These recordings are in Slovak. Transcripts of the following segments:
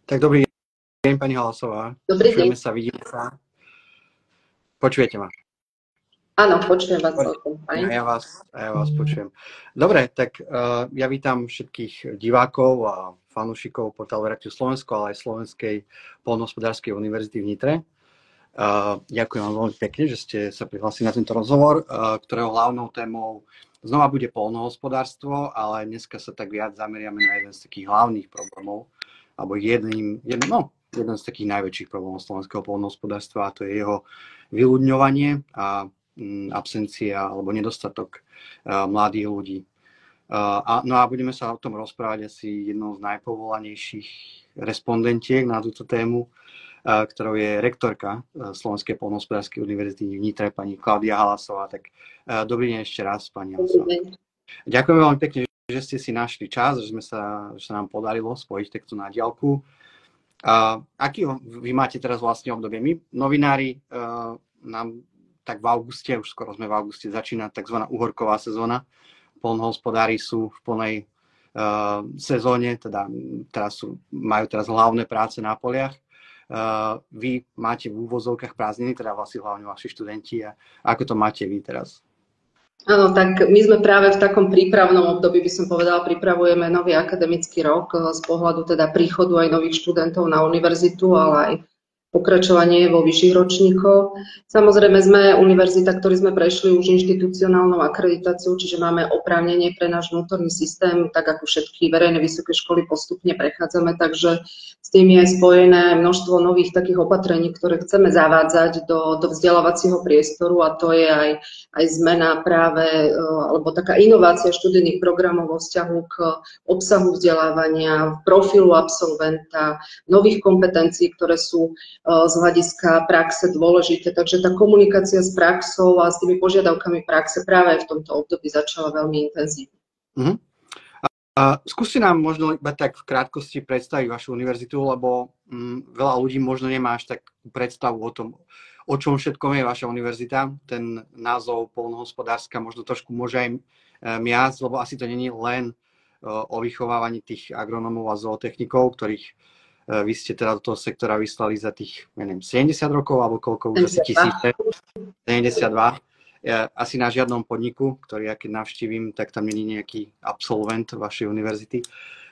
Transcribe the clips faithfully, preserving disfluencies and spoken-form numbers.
Tak dobrý deň, pani Halasová. Dobrý Počujeme deň. sa, vidíme sa. Počujete ma? Áno, počujem vás celkom fajn. A ja vás, a ja vás počujem. Dobre, tak uh, ja vítam všetkých divákov a fanúšikov portálu Reakciu Slovensko, ale aj Slovenskej poľnohospodárskej univerzity v Nitre. Uh, ďakujem vám veľmi pekne, že ste sa prihlásili na tento rozhovor, uh, ktorého hlavnou témou znova bude poľnohospodárstvo, ale dneska sa tak viac zameriame na jeden z takých hlavných problémov, alebo jedným, jedno, no, jeden z takých najväčších problémov slovenského poľnohospodárstva, a to je jeho vyľudňovanie a mm, absencia alebo nedostatok uh, mladých ľudí. Uh, a, no a budeme sa o tom rozprávať asi jednou z najpovolanejších respondentiek na túto tému, uh, ktorou je rektorka uh, Slovenskej poľnohospodárskej univerzity v Nitre, pani Klaudia Halasová. Tak uh, dobrý deň ešte raz, pani Halasová. Ďakujem veľmi pekne, že ste si našli čas, že, sme sa, že sa nám podarilo spojiť takto na diaľku. Uh, aký vy máte teraz vlastne obdobie? My, novinári, uh, nám tak v auguste, už skoro sme v auguste, začína tzv. Uhorková sezóna. Poľnohospodári sú v plnej uh, sezóne, teda teraz sú, majú teraz hlavné práce na poliach. Uh, vy máte v úvozovkách prázdniny, teda vlastne hlavne vaši študenti. A ako to máte vy teraz? Áno, tak my sme práve v takom prípravnom období, by som povedala, pripravujeme nový akademický rok z pohľadu teda príchodu aj nových študentov na univerzitu, ale aj pokračovanie vo vyšších ročníkoch. Samozrejme sme univerzita, ktorí sme prešli už inštitucionálnou akreditáciou, čiže máme oprávnenie pre náš vnútorný systém, tak ako všetky verejné vysoké školy postupne prechádzame, takže s tým je spojené množstvo nových takých opatrení, ktoré chceme zavádzať do, do vzdelávacieho priestoru, a to je aj, aj zmena práve, alebo taká inovácia študijných programov vo vzťahu k obsahu vzdelávania, profilu absolventa, nových kompetencií, ktoré sú z hľadiska praxe dôležité. Takže tá komunikácia s praxou a s tými požiadavkami praxe práve v tomto období začala veľmi intenzívne. Uh-huh. A skúste nám možno iba tak v krátkosti predstaviť vašu univerzitu, lebo um, veľa ľudí možno nemá až tak predstavu o tom, o čom všetkom je vaša univerzita. Ten názov poľnohospodárska možno trošku môže aj miasť, lebo asi to nie je len uh, o vychovávaní tých agronómov a zootechnikov, ktorých vy ste teda do toho sektora vyslali za tých, neviem, sedemdesiat rokov, alebo koľko už asi tisíce, sedemdesiatdva. Asi na žiadnom podniku, ktorý ja keď navštívim, tak tam nie je nejaký absolvent vašej univerzity.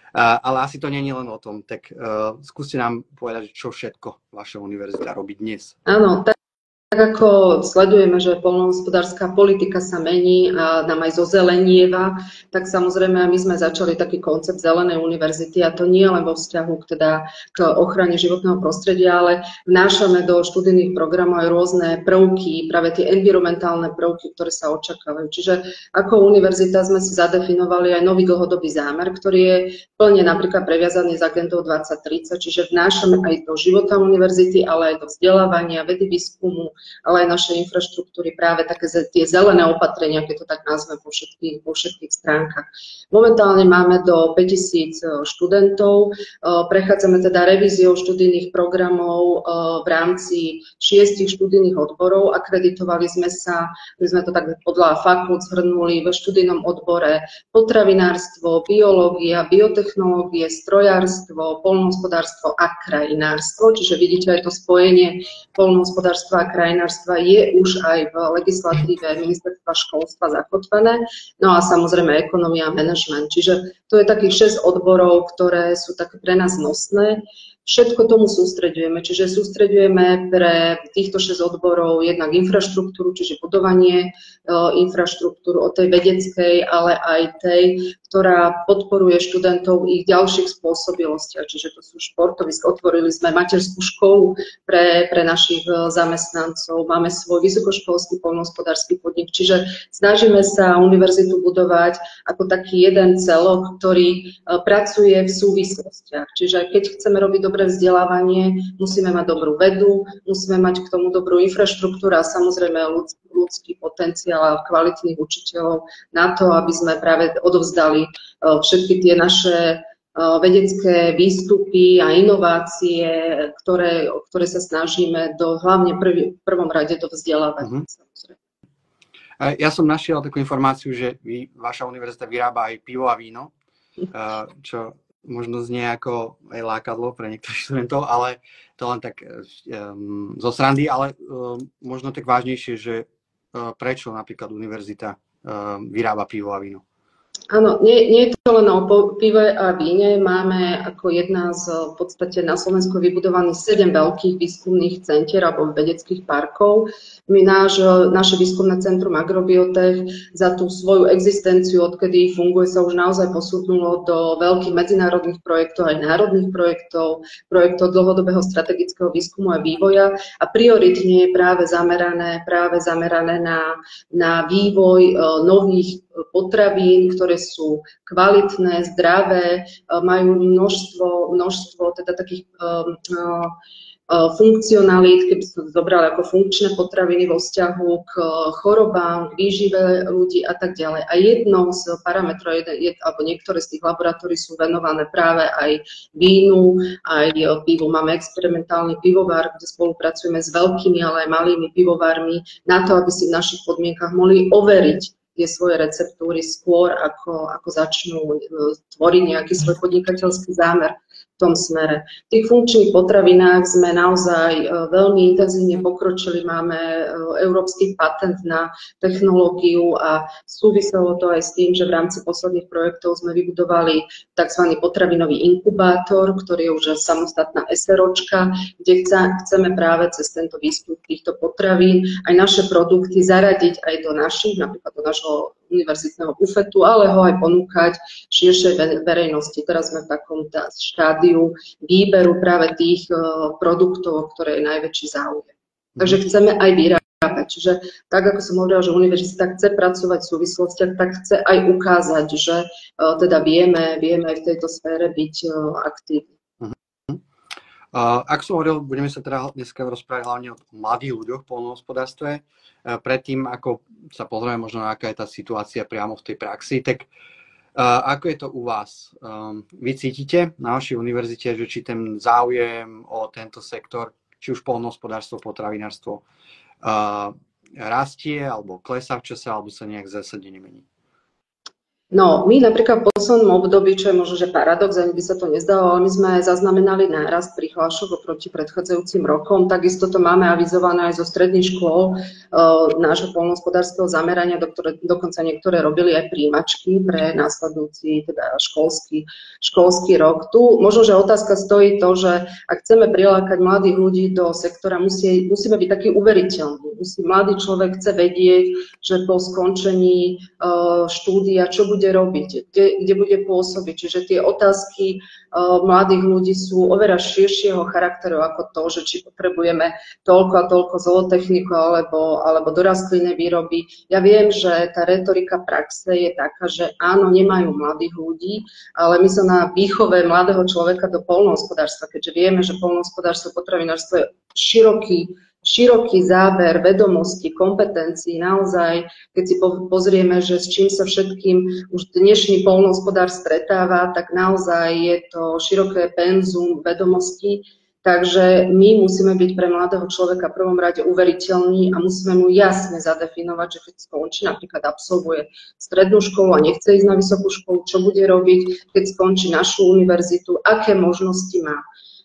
Ale asi to nie je len o tom. Tak uh, skúste nám povedať, čo všetko vaša univerzita robí dnes. Áno, tak Tak ako sledujeme, že poľnohospodárska politika sa mení a nám aj zozelenieva, tak samozrejme my sme začali taký koncept zelenej univerzity, a to nie len vo vzťahu k, teda, k ochrane životného prostredia, ale vnášame do študijných programov aj rôzne prvky, práve tie environmentálne prvky, ktoré sa očakávajú. Čiže ako univerzita sme si zadefinovali aj nový dlhodobý zámer, ktorý je plne napríklad previazaný s agendou dvadsať tridsať, čiže vnášame aj do života univerzity, ale aj do vzdelávania, vedy, výskumu, ale aj naše infraštruktúry, práve také tie zelené opatrenia, keď to tak nazvem, po všetkých, po všetkých stránkach. Momentálne máme do päťtisíc študentov, prechádzame teda revíziou študijných programov v rámci šiestich študijných odborov, akreditovali sme sa, my sme to tak podľa fakult zhrnuli ve študijnom odbore potravinárstvo, biológia, biotechnológie, strojárstvo, poľnohospodárstvo a krajinárstvo, čiže vidíte aj to spojenie poľnohospodárstva a krajinárstva je už aj v legislatíve ministerstva školstva zakotvené, no a samozrejme ekonomia a manažment. Čiže to je takých šesť odborov, ktoré sú také pre nás nosné. Všetko tomu sústreďujeme, čiže sústreďujeme pre týchto šesť odborov jednak infraštruktúru, čiže budovanie e, infraštruktúru od tej vedeckej, ale aj tej, ktorá podporuje študentov ich ďalších spôsobilostiach, čiže to sú športoviska. Otvorili sme materskú školu pre, pre našich zamestnancov, máme svoj vysokoškolský poľnohospodársky podnik, čiže snažíme sa univerzitu budovať ako taký jeden celok, ktorý e, pracuje v súvislostiach. Čiže keď chceme robiť dobré vzdelávanie, musíme mať dobrú vedu, musíme mať k tomu dobrú infraštruktúru a samozrejme ľudský, ľudský potenciál a kvalitných učiteľov na to, aby sme práve odovzdali všetky tie naše vedecké výstupy a inovácie, ktoré, ktoré sa snažíme do, hlavne prvý, v prvom rade do vzdelávania. Uh-huh. Ja som našiel takú informáciu, že vy, vaša univerzita vyrába aj pivo a víno, čo možno znie ako aj lákadlo pre niektorých študentov, ale to len tak um, zo srandy, ale um, možno tak vážnejšie, že uh, prečo napríklad univerzita um, vyrába pivo a víno? Áno, nie, nie je to len o pive a víne. Máme ako jedna z v podstate na Slovensku vybudovaných sedem veľkých výskumných centier alebo vedeckých parkov. My náš, naše výskumné centrum Agrobiotech za tú svoju existenciu, odkedy funguje, sa už naozaj posunulo do veľkých medzinárodných projektov, aj národných projektov, projektov dlhodobého strategického výskumu a vývoja a prioritne je práve zamerané, práve zamerané na, na vývoj uh, nových potravín, ktoré sú kvalitné, zdravé, majú množstvo, množstvo teda takých um, uh, funkcionalít, keby sa zobrali ako funkčné potraviny vo vzťahu k chorobám, k výžive ľudí a tak ďalej. A jednou z parametrov, jed, alebo niektoré z tých laboratórií sú venované práve aj vínu, aj pivu. Máme experimentálny pivovar, kde spolupracujeme s veľkými, ale aj malými pivovármi na to, aby si v našich podmienkach mohli overiť tie svoje receptúry skôr, ako, ako začnú tvoriť nejaký svoj podnikateľský zámer v tom smere. V tých funkčných potravinách sme naozaj veľmi intenzívne pokročili, máme európsky patent na technológiu a súviselo to aj s tým, že v rámci posledných projektov sme vybudovali tzv. Potravinový inkubátor, ktorý je už samostatná SROčka, kde chceme práve cez tento výskum týchto potravín aj naše produkty zaradiť aj do našich, napríklad do našho univerzitného bufetu, ale ho aj ponúkať širšej verejnosti. Teraz sme v takom štádiu výberu práve tých uh, produktov, ktoré je najväčší záujem. Takže chceme aj vyrábať. Čiže tak, ako som hovorila, že univerzita chce pracovať v súvislostiach, tak chce aj ukázať, že uh, teda vieme, vieme aj v tejto sfére byť uh, aktívni. Uh, ak som hovoril, budeme sa teda dneska rozprávať hlavne o mladých ľuďoch v poľnohospodárstve. Uh, predtým, ako sa pozrieme možno, aká je tá situácia priamo v tej praxi, tak uh, ako je to u vás? Um, vy cítite na vašej univerzite, že či ten záujem o tento sektor, či už poľnohospodárstvo, potravinárstvo, uh, rastie, alebo klesá v čase, alebo sa nejak zásadne nemení? No, my napríklad v poslednom období, čo je možno, že paradox, ani by sa to nezdalo, ale my sme zaznamenali nárast prihlášok oproti predchádzajúcim rokom. Takisto to máme avizované aj zo stredných škôl e, nášho poľnohospodárskeho zamerania, do ktoré dokonca niektoré robili aj príjmačky pre následujúci teda školský, školský rok. Tu možno, že otázka stojí to, že ak chceme prilákať mladých ľudí do sektora, musí, musíme byť taký uveriteľný. Musí, mladý človek chce vedieť, že po skončení e, štúdia, čo bude bude robiť, kde, kde bude pôsobiť. Čiže tie otázky uh, mladých ľudí sú oveľa širšieho charakteru ako to, že či potrebujeme toľko a toľko zootechniku alebo, alebo dorastlinné výroby. Ja viem, že tá retorika praxe je taká, že áno, nemajú mladých ľudí, ale my sa na výchove mladého človeka do poľnohospodárstva, keďže vieme, že poľnohospodárstvo, potravinárstvo je široký široký záber vedomostí, kompetencií, naozaj, keď si pozrieme, že s čím sa všetkým už dnešný poľnohospodár stretáva, tak naozaj je to široké penzum vedomostí, takže my musíme byť pre mladého človeka v prvom rade uveriteľní a musíme mu jasne zadefinovať, že keď skončí, napríklad absolvuje strednú školu a nechce ísť na vysokú školu, čo bude robiť, keď skončí našu univerzitu, aké možnosti má.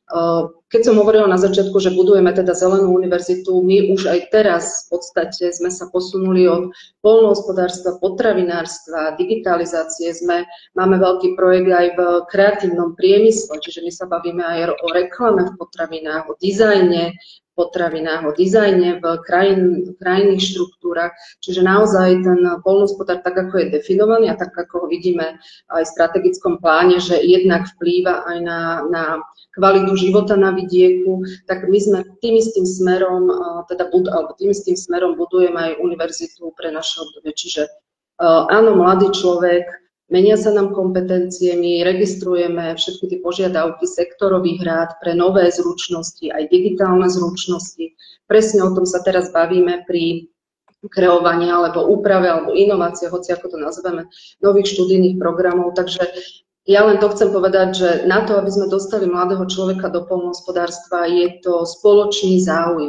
Keď som hovorila na začiatku, že budujeme teda zelenú univerzitu, my už aj teraz v podstate sme sa posunuli od poľnohospodárstva, potravinárstva, digitalizácie. Sme, máme veľký projekt aj v kreatívnom priemysle, čiže my sa bavíme aj o reklame v potravinách, o dizajne v potravinách, o dizajne v krajin, krajinných štruktúrach. Čiže naozaj ten poľnohospodár, tak ako je definovaný a tak ako ho vidíme aj v strategickom pláne, že jednak vplýva aj na, na kvalitu života na vidieku, tak my sme tým istým smerom, teda bud, alebo tým istým smerom budujeme aj univerzitu pre naše obdobie. Čiže áno, mladý človek, menia sa nám kompetencie, my registrujeme všetky tie požiadavky sektorových rád pre nové zručnosti, aj digitálne zručnosti. Presne o tom sa teraz bavíme pri kreovaní alebo úprave alebo inovácie, hoci ako to nazveme, nových študijných programov. Takže ja len to chcem povedať, že na to, aby sme dostali mladého človeka do poľnohospodárstva, je to spoločný záujem.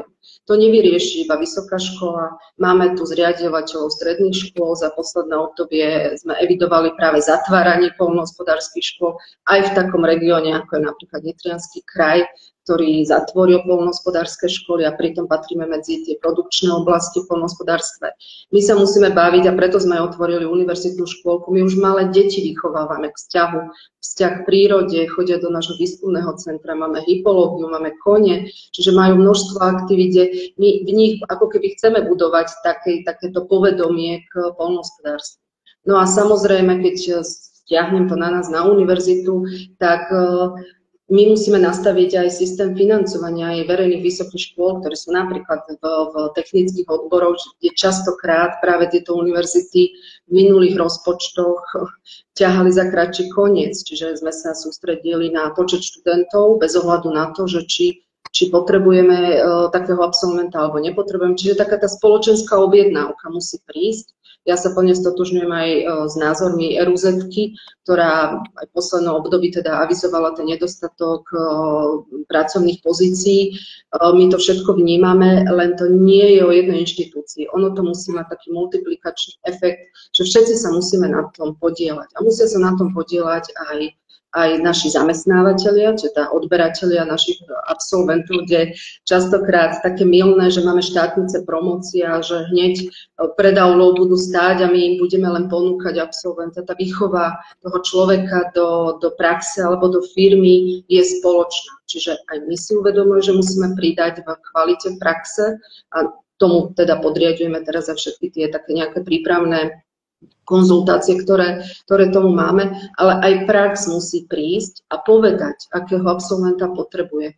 To nevyrieši iba vysoká škola. Máme tu zriaďovateľov stredných škôl. Za posledné obdobie sme evidovali práve zatváranie poľnohospodárskych škôl aj v takom regióne, ako je napríklad Nitriansky kraj, ktorý zatvoril poľnohospodárske školy a pritom patríme medzi tie produkčné oblasti v poľnohospodárstve. My sa musíme baviť a preto sme otvorili univerzitnú škôlku. My už malé deti vychovávame k vzťahu, vzťah k prírode, chodia do nášho výskumného centra, máme hypológiu, máme kone, čiže majú množstvo aktivít, kde my v nich ako keby chceme budovať také, takéto povedomie k poľnohospodárstvu. No a samozrejme, keď stiahnem to na nás na univerzitu, tak my musíme nastaviť aj systém financovania aj verejných vysokých škôl, ktoré sú napríklad v, v technických odboroch, kde častokrát práve tieto univerzity v minulých rozpočtoch ťahali za kratší koniec. Čiže sme sa sústredili na počet študentov bez ohľadu na to, že či, či potrebujeme uh, takého absolventa alebo nepotrebujeme. Čiže taká tá spoločenská objednávka musí prísť. Ja sa plne stotožňujem aj s názormi er ú zet-ky, ktorá aj v poslednom období teda avizovala ten nedostatok pracovných pozícií. My to všetko vnímame, len to nie je o jednej inštitúcii. Ono to musí mať taký multiplikačný efekt, že všetci sa musíme na tom podieľať. A musia sa na tom podieľať aj aj naši zamestnávateľia, čiže tá odberatelia našich absolventov, kde častokrát také mylné, že máme štátnice promócia, že hneď pred aulou budú stáť a my im budeme len ponúkať absolventa. Tá výchova toho človeka do, do praxe alebo do firmy je spoločná. Čiže aj my si uvedomujeme, že musíme pridať v kvalite praxe a tomu teda podriadujeme teraz za všetky tie také nejaké prípravné konzultácie, ktoré, ktoré tomu máme, ale aj prax musí prísť a povedať, akého absolventa potrebuje.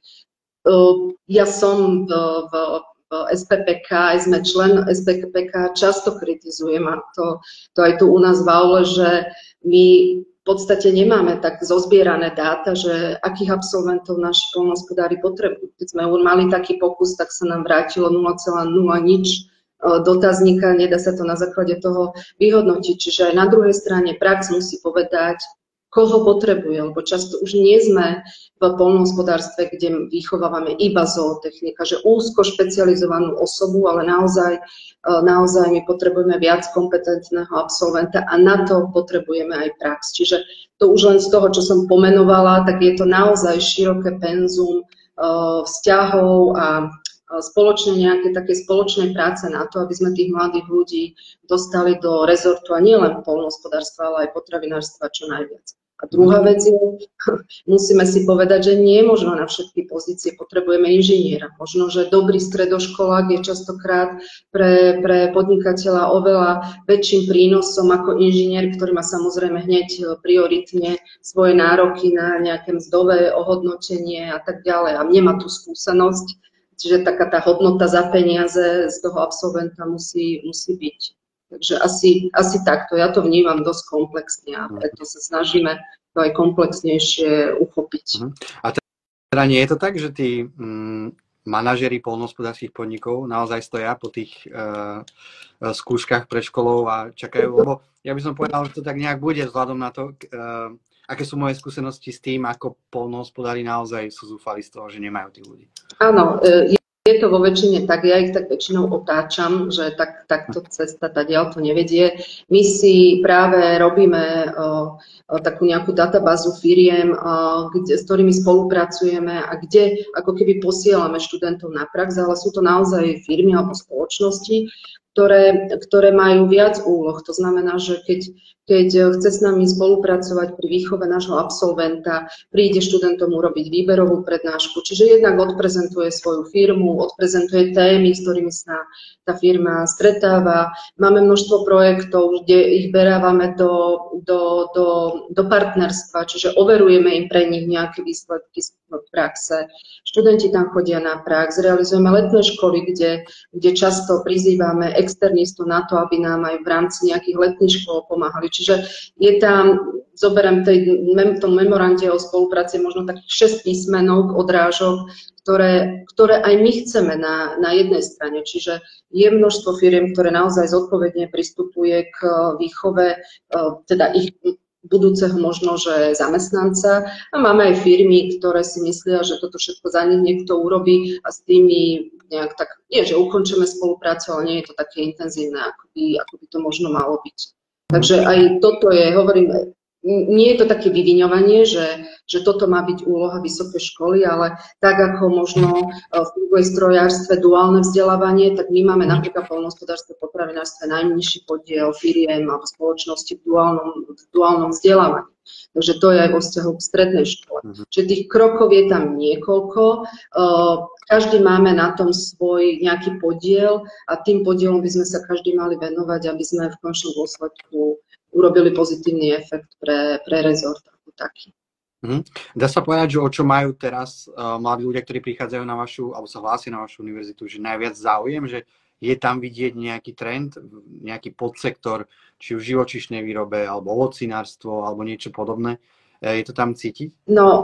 Ja som v, v, v es pé pé ká, aj sme člen es pé pé ká, často kritizujem a to, to aj tu u nás v aule, že my v podstate nemáme tak zozbierané dáta, že akých absolventov naši poľnohospodári potrebujú. Keď sme mali taký pokus, tak sa nám vrátilo nula celá nula nič dotazníka, nedá sa to na základe toho vyhodnotiť. Čiže aj na druhej strane prax musí povedať, koho potrebuje, lebo často už nie sme v poľnohospodárstve, kde vychovávame iba zootechnika, že úzko špecializovanú osobu, ale naozaj, naozaj my potrebujeme viac kompetentného absolventa a na to potrebujeme aj prax. Čiže to už len z toho, čo som pomenovala, tak je to naozaj široké penzum vzťahov a spoločne nejaké také spoločnej práce na to, aby sme tých mladých ľudí dostali do rezortu a nielen poľnohospodárstva, ale aj potravinárstva čo najviac. A druhá vec je, musíme si povedať, že nie možno na všetky pozície potrebujeme inžiniera. Možno, že dobrý stredoškolák je častokrát pre, pre podnikateľa oveľa väčším prínosom ako inžinier, ktorý má samozrejme hneď prioritne svoje nároky na nejaké mzdové ohodnotenie a tak ďalej a nemá tú skúsenosť. Čiže taká tá hodnota za peniaze z toho absolventa musí, musí byť. Takže asi, asi takto. Ja to vnímam dosť komplexne a preto sa snažíme to aj komplexnejšie uchopiť. A teda nie je to tak, že tí mm, manažeri poľnohospodárskych podnikov naozaj stoja po tých uh, skúškach pred školou a čakajú? Lebo ja by som povedal, že to tak nejak bude vzhľadom na to, uh, aké sú moje skúsenosti s tým, ako poľnohospodári naozaj sú zúfali z toho, že nemajú tých ľudí. Áno, je to vo väčšine tak, ja ich tak väčšinou otáčam, že tak, takto cesta tadiaľ to nevedie. My si práve robíme o, o, takú nejakú databázu firiem, o, kde, s ktorými spolupracujeme a kde ako keby posielame študentov na prax, ale sú to naozaj firmy alebo spoločnosti, ktoré, ktoré majú viac úloh. To znamená, že keď, keď chce s nami spolupracovať pri výchove nášho absolventa, príde študentom urobiť výberovú prednášku, čiže jednak odprezentuje svoju firmu, odprezentuje témy, s ktorými sa tá firma stretáva. Máme množstvo projektov, kde ich berávame do, do, do, do partnerstva, čiže overujeme im pre nich nejaké výsledky v praxe. Študenti tam chodia na prax, realizujeme letné školy, kde, kde často prizývame externistov na to, aby nám aj v rámci nejakých letných škôl pomáhali. Čiže je tam, zoberiem tej, v tom memorande o spolupráci možno takých šesť písmenok, odrážok, ktoré, ktoré aj my chceme na, na jednej strane. Čiže je množstvo firiem, ktoré naozaj zodpovedne pristupuje k výchove, teda ich budúceho možno, že zamestnanca. A máme aj firmy, ktoré si myslia, že toto všetko za nich niekto urobí a s tými nejak tak, nie že ukončíme spoluprácu, ale nie je to také intenzívne, ako by, ako by to možno malo byť. Takže aj toto je, hovorím, nie je to také vyviňovanie, že, že toto má byť úloha vysokej školy, ale tak ako možno funguje v strojárstve duálne vzdelávanie, tak my máme napríklad v poľnohospodárstve, potravinárstve najnižší podiel firiem alebo spoločnosti v duálnom, v duálnom vzdelávaní. Takže to je aj vo vzťahu k strednej škole. Uh-huh. Čiže tých krokov je tam niekoľko. Každý máme na tom svoj nejaký podiel a tým podielom by sme sa každý mali venovať, aby sme v končnom dôsledku urobili pozitívny efekt pre, pre rezort ako taký. Mm-hmm. Dá sa povedať, že o čo majú teraz uh, mladí ľudia, ktorí prichádzajú na vašu, alebo sa hlásia na vašu univerzitu, že najviac záujem, že je tam vidieť nejaký trend, nejaký podsektor, či už v živočíšnej výrobe, alebo ovocinárstvo, alebo niečo podobné. Je to tam cítiť? No,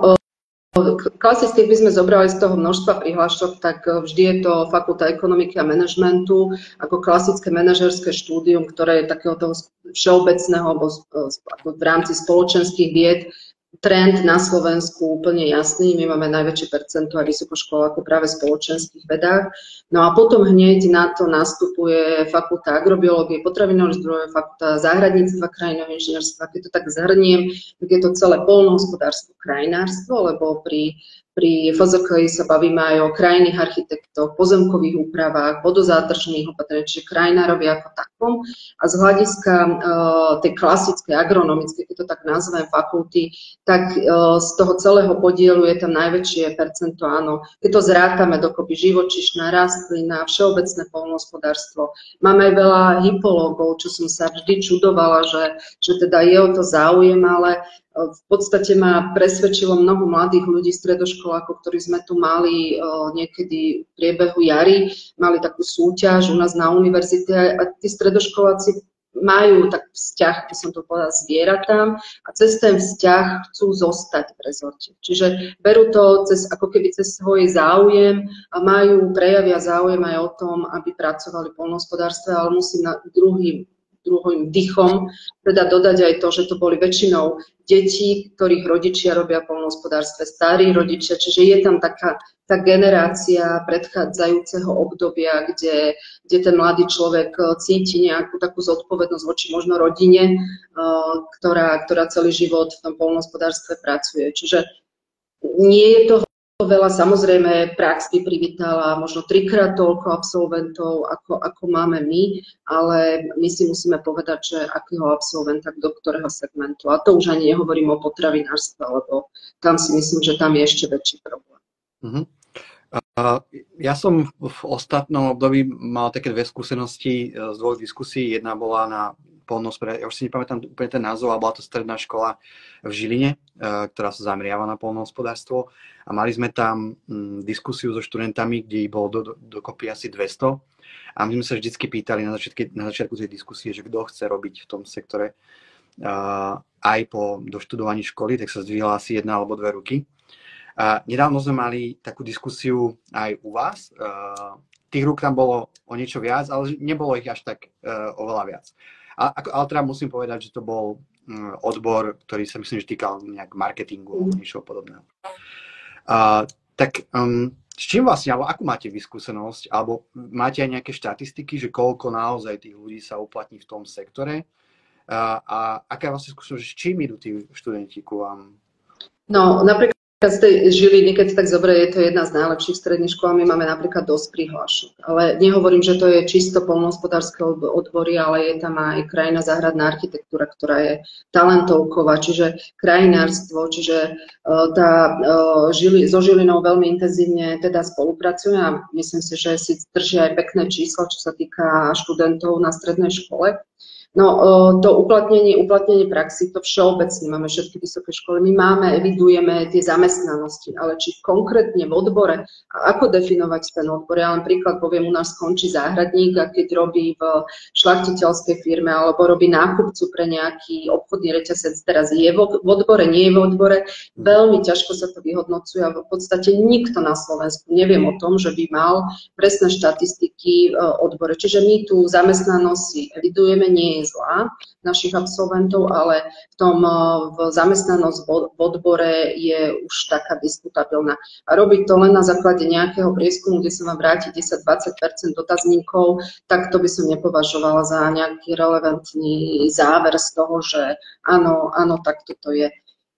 klasicky by sme zobrali z toho množstva prihlášok, tak vždy je to fakulta ekonomiky a manažmentu ako klasické manažerské štúdium, ktoré je takého toho všeobecného alebo v rámci spoločenských vied. Trend na Slovensku úplne jasný, my máme najväčšie percento aj vysokoškolákov práve v spoločenských vedách. No a potom hneď na to nastupuje fakulta agrobiológie, potravinových zdrojov, fakulta záhradníctva, krajinného inžinierstva. Keď to tak zhrniem, tak je to celé poľnohospodárstvo, krajinárstvo, lebo pri Pri ef zet ká í sa bavíme aj o krajinných architektoch, pozemkových úpravách, vodozádržných opatrení, čiže krajinárovi ako takom. A z hľadiska uh, tej klasickej agronomickej, keď to tak nazvem, fakulty, tak uh, z toho celého podielu je tam najväčšie percento, áno. Keď to zrátame dokopy živočíšna, rastlina, všeobecné poľnohospodárstvo. Máme aj veľa hypológov, čo som sa vždy čudovala, že, že teda je o to záujem, ale v podstate ma presvedčilo mnoho mladých ľudí, stredoškolákov, ktorí sme tu mali o, niekedy v priebehu jary, mali takú súťaž u nás na univerzite a tí stredoškoláci majú tak vzťah, by som to povedala, zvieratám a cez ten vzťah chcú zostať v rezorte. Čiže berú to cez, ako keby cez svoj záujem a majú, prejavia záujem aj o tom, aby pracovali v poľnohospodárstve, ale musím na druhým druhým dychom, teda dodať aj to, že to boli väčšinou deti, ktorých rodičia robia v poľnohospodárstve, starí rodičia, čiže je tam taká tá generácia predchádzajúceho obdobia, kde, kde ten mladý človek cíti nejakú takú zodpovednosť voči možno rodine, ktorá, ktorá celý život v tom poľnohospodárstve pracuje. Čiže nie je toho veľa, samozrejme prax by privítala možno trikrát toľko absolventov, ako, ako máme my, ale my si musíme povedať, že akého absolventa do ktorého segmentu. A to už ani nehovorím o potravinárstve, lebo tam si myslím, že tam je ešte väčší problém. Uh-huh. Uh, ja som v ostatnom období mal také dve skúsenosti z dvoch diskusí. Jedna bola na poľnohospodárstvo, ja už si nepamätám úplne ten názov, ale bola to stredná škola v Žiline, ktorá sa zameriava na poľnohospodárstvo. A mali sme tam diskusiu so študentami, kde ich bolo do, do, dokopy asi dvesto. A my sme sa vždycky pýtali na, začiatky, na začiatku tej diskusie, že kto chce robiť v tom sektore uh, aj po doštudovaní školy, tak sa zdvihla asi jedna alebo dve ruky. Uh, nedávno sme mali takú diskusiu aj u vás. Uh, tých rúk tam bolo o niečo viac, ale nebolo ich až tak uh, oveľa viac. A, ale teda musím povedať, že to bol um, odbor, ktorý sa myslím, že týkal nejak marketingu alebo niečo podobného. Uh, tak um, s čím vlastne, alebo akú máte vyskúsenosť, alebo máte aj nejaké štatistiky, že koľko naozaj tých ľudí sa uplatní v tom sektore uh, a aká je vlastne skúsenosť, s čím idú tí študenti ku vám? No, napríklad z tej Žiliny, keď tak zoberie, je to jedna z najlepších stredných škôl, my máme napríklad dosť prihlášok. Ale nehovorím, že to je čisto poľnohospodárske odbory, ale je tam aj krajina záhradná architektúra, ktorá je talentovková, čiže krajinárstvo, čiže uh, tá uh, Žili, so Žilinou veľmi intenzívne teda spolupracuje a myslím si, že si držia aj pekné čísla, čo sa týka študentov na strednej škole. No to uplatnenie, uplatnenie praxi, to všeobecne máme všetky vysoké školy. My máme, evidujeme tie zamestnanosti, ale či konkrétne v odbore, a ako definovať ten odbor? Ja len príklad poviem, u nás skončí záhradník a keď robí v šlachtiteľskej firme alebo robí nákupcu pre nejaký obchodný reťazec, teraz je v odbore, nie je v odbore, veľmi ťažko sa to vyhodnocuje a v podstate nikto na Slovensku neviem o tom, že by mal presné štatistiky v odbore. Čiže my tú zamestnanosť si evidujeme, nie je nie je zlá našich absolventov, ale v tom v zamestnanosť v odbore je už taká diskutabilná. A robiť to len na základe nejakého prieskumu, kde sa vám vráti desať až dvadsať percent dotazníkov, tak to by som nepovažovala za nejaký relevantný záver z toho, že áno, áno, tak toto je.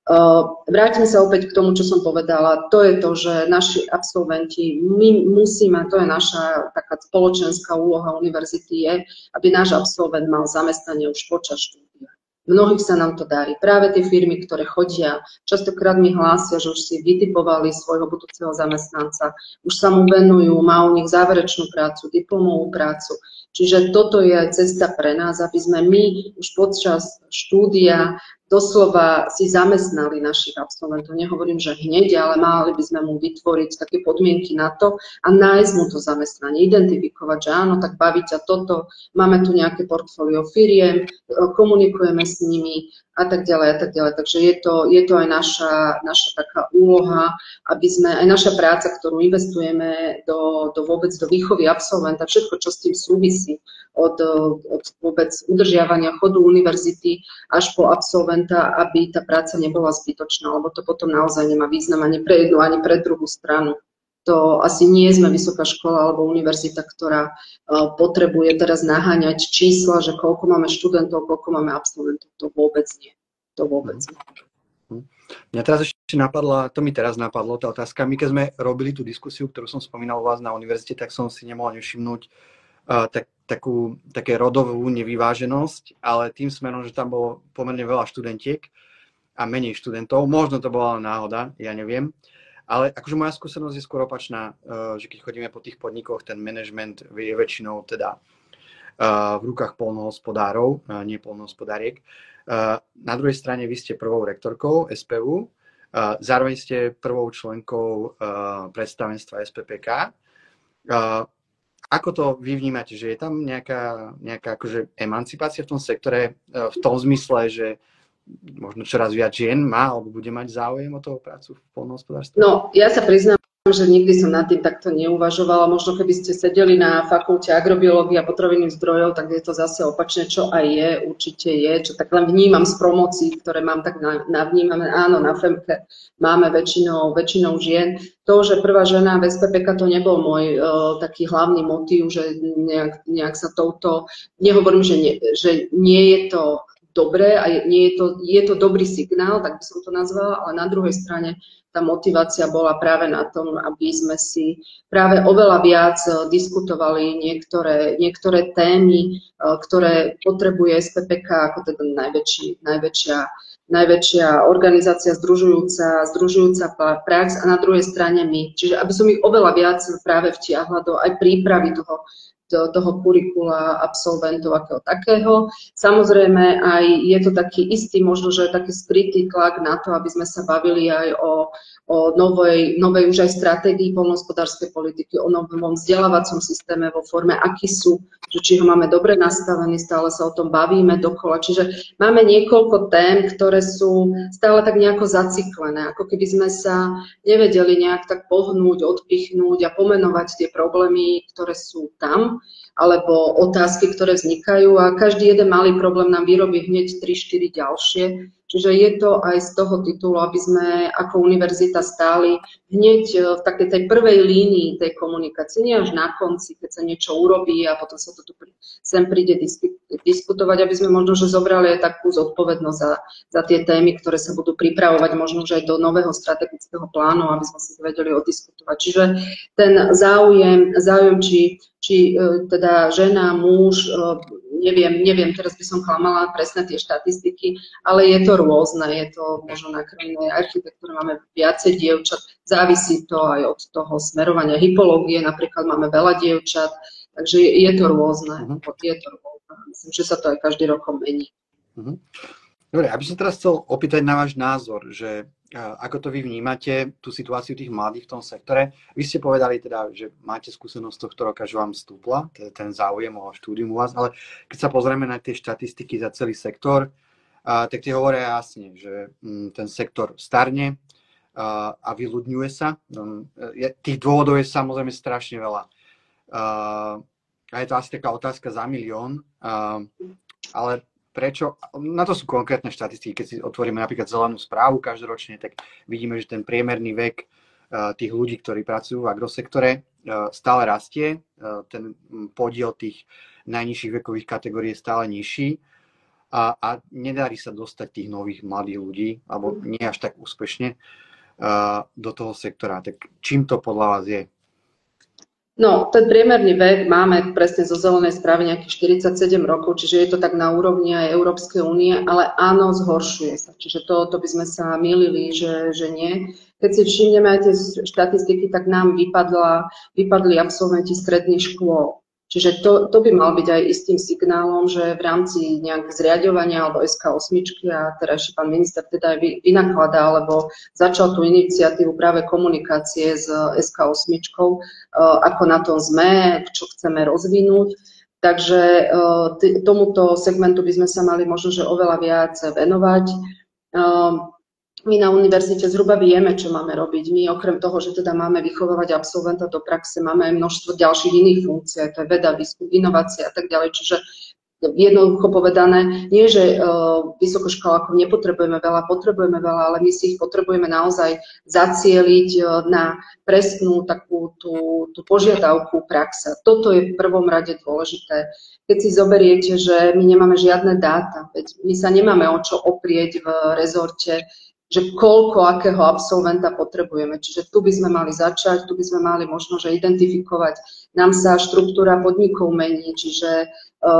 Vrátim sa opäť k tomu, čo som povedala. To je to, že naši absolventi, my musíme, to je naša taká spoločenská úloha univerzity, je, aby náš absolvent mal zamestnanie už počas štúdia. Mnohých sa nám to darí. Práve tie firmy, ktoré chodia, častokrát mi hlásia, že už si vytipovali svojho budúceho zamestnanca, už sa mu venujú, má u nich záverečnú prácu, diplomovú prácu. Čiže toto je cesta pre nás, aby sme my už počas štúdia doslova si zamestnali našich absolventov. Nehovorím, že hneď, ale mali by sme mu vytvoriť také podmienky na to a nájsť mu to zamestnanie, identifikovať, že áno, tak baví ťa toto, máme tu nejaké portfólio firiem, komunikujeme s nimi a tak ďalej a tak ďalej. Takže je to, je to aj naša, naša taká úloha, aby sme, aj naša práca, ktorú investujeme do, do vôbec do výchovy absolventa, všetko, čo s tým súvisí, od, od vôbec udržiavania chodu univerzity až po absolventa, aby tá práca nebola zbytočná, lebo to potom naozaj nemá význam ani pre jednu, ani pre druhú stranu. To asi nie sme vysoká škola alebo univerzita, ktorá uh, potrebuje teraz naháňať čísla, že koľko máme študentov, koľko máme absolventov. To vôbec nie. To vôbec nie. Mňa teraz ešte napadla, to mi teraz napadlo, tá otázka. My keď sme robili tú diskusiu, ktorú som spomínal u vás na univerzite, tak som si nemohol nevšimnúť uh, tak, takú, také rodovú nevyváženosť, ale tým smerom, že tam bolo pomerne veľa študentiek a menej študentov. Možno to bola náhoda, ja neviem. Ale akože moja skúsenosť je skôr opačná, že keď chodíme po tých podnikoch, ten management je väčšinou teda v rukách poľnohospodárov, nie poľnohospodáriek. Na druhej strane vy ste prvou rektorkou es pé ú, zároveň ste prvou členkou predstavenstva es pé pé ká. Ako to vy vnímate, že je tam nejaká, nejaká akože emancipácia v tom sektore v tom zmysle, že možno čoraz viac žien má alebo bude mať záujem o toho prácu v poľnohospodárstve? No, ja sa priznám, že nikdy som nad tým takto neuvažovala. Možno keby ste sedeli na fakulte agrobiológie a potravinných zdrojov, tak je to zase opačne, čo aj je, určite je, čo tak len vnímam z promócií, ktoré mám, tak navnímame. Áno, na FEMKE máme väčšinou, väčšinou žien. To, že prvá žena v es pé pé ká, to nebol môj uh, taký hlavný motív, že nejak, nejak sa touto, nehovorím, že nie, že nie je to dobre a nie je to, je to dobrý signál, tak by som to nazvala, ale na druhej strane tá motivácia bola práve na tom, aby sme si práve oveľa viac diskutovali niektoré, niektoré témy, ktoré potrebuje es pé pé ká ako teda najväčší, najväčšia, najväčšia organizácia združujúca, združujúca prax a na druhej strane my. Čiže aby som ich oveľa viac práve vtiahla do aj prípravy toho, do toho kurikula absolventov ako takého. Samozrejme aj je to taký istý, možno, že taký skrytý tlak na to, aby sme sa bavili aj o, o novej, novej už aj stratégii poľnohospodárskej politiky, o novom vzdelávacom systéme vo forme, aký sú, že či ho máme dobre nastavený, stále sa o tom bavíme dokola. Čiže máme niekoľko tém, ktoré sú stále tak nejako zaciklené, ako keby sme sa nevedeli nejak tak pohnúť, odpichnúť a pomenovať tie problémy, ktoré sú tam, alebo otázky, ktoré vznikajú a každý jeden malý problém nám vyrobí hneď tri štyri ďalšie. Čiže je to aj z toho titulu, aby sme ako univerzita stáli hneď v takej tej prvej línii tej komunikácie, nie až na konci, keď sa niečo urobí a potom sa to tu sem príde diskutovať, aby sme možno, že zobrali aj takú zodpovednosť za, za tie témy, ktoré sa budú pripravovať možno, že aj do nového strategického plánu, aby sme si vedeli odiskutovať. Čiže ten záujem, záujem či, či teda žena, muž, neviem, neviem, teraz by som klamala presne tie štatistiky, ale je to rôzne, je to možno na krajnej architektúre máme viacej dievčat, závisí to aj od toho smerovania hypológie, napríklad máme veľa dievčat, takže je, je to rôzne, uh-huh. je to rôzne. Myslím, že sa to aj každý rok mení. Uh-huh. Dobre, aby som teraz chcel opýtať na váš názor, že ako to vy vnímate, tú situáciu tých mladých v tom sektore. Vy ste povedali teda, že máte skúsenosť tohto roka, že vám stúpla ten záujem o štúdium u vás, ale keď sa pozrieme na tie štatistiky za celý sektor, a, tak tie hovoria jasne, že m, ten sektor starne a, a vyľudňuje sa. Tých dôvodov je samozrejme strašne veľa. A, a je to asi taká otázka za milión. A, ale prečo, na to sú konkrétne štatistiky, keď si otvoríme napríklad zelenú správu každoročne, tak vidíme, že ten priemerný vek tých ľudí, ktorí pracujú v agrosektore, stále rastie, ten podiel tých najnižších vekových kategórií je stále nižší a, a nedarí sa dostať tých nových mladých ľudí, alebo nie až tak úspešne do toho sektora. Tak čím to podľa vás je? No, ten priemerný vek máme presne zo zelenej správy nejakých štyridsaťsedem rokov, čiže je to tak na úrovni aj Európskej únie, ale áno, zhoršuje sa. Čiže to, to by sme sa mýlili, že, že nie. Keď si všimneme aj tie štatistiky, tak nám vypadla, vypadli absolventi stredných škôl. Čiže to, to by mal byť aj istým signálom, že v rámci nejakého zriaďovania alebo es ká osem, a terajší pán minister teda aj vynakladá, alebo začal tú iniciatívu práve komunikácie s es ká osem, ako na tom sme, čo chceme rozvinúť. Takže tomuto segmentu by sme sa mali možno, že oveľa viac venovať. My na univerzite zhruba vieme, čo máme robiť. My okrem toho, že teda máme vychovávať absolventa do praxe, máme aj množstvo ďalších iných funkcií, to je veda, výskum, inovácie a tak ďalej. Čiže jednoducho povedané, nie, že uh, vysokoškolákov nepotrebujeme veľa, potrebujeme veľa, ale my si ich potrebujeme naozaj zacieliť uh, na presnú takú tú, tú požiadavku praxe. Toto je v prvom rade dôležité. Keď si zoberiete, že my nemáme žiadne dáta, veď my sa nemáme o čo oprieť v rezorte, že koľko akého absolventa potrebujeme. Čiže tu by sme mali začať, tu by sme mali možno, že identifikovať. Nám sa štruktúra podnikov mení, čiže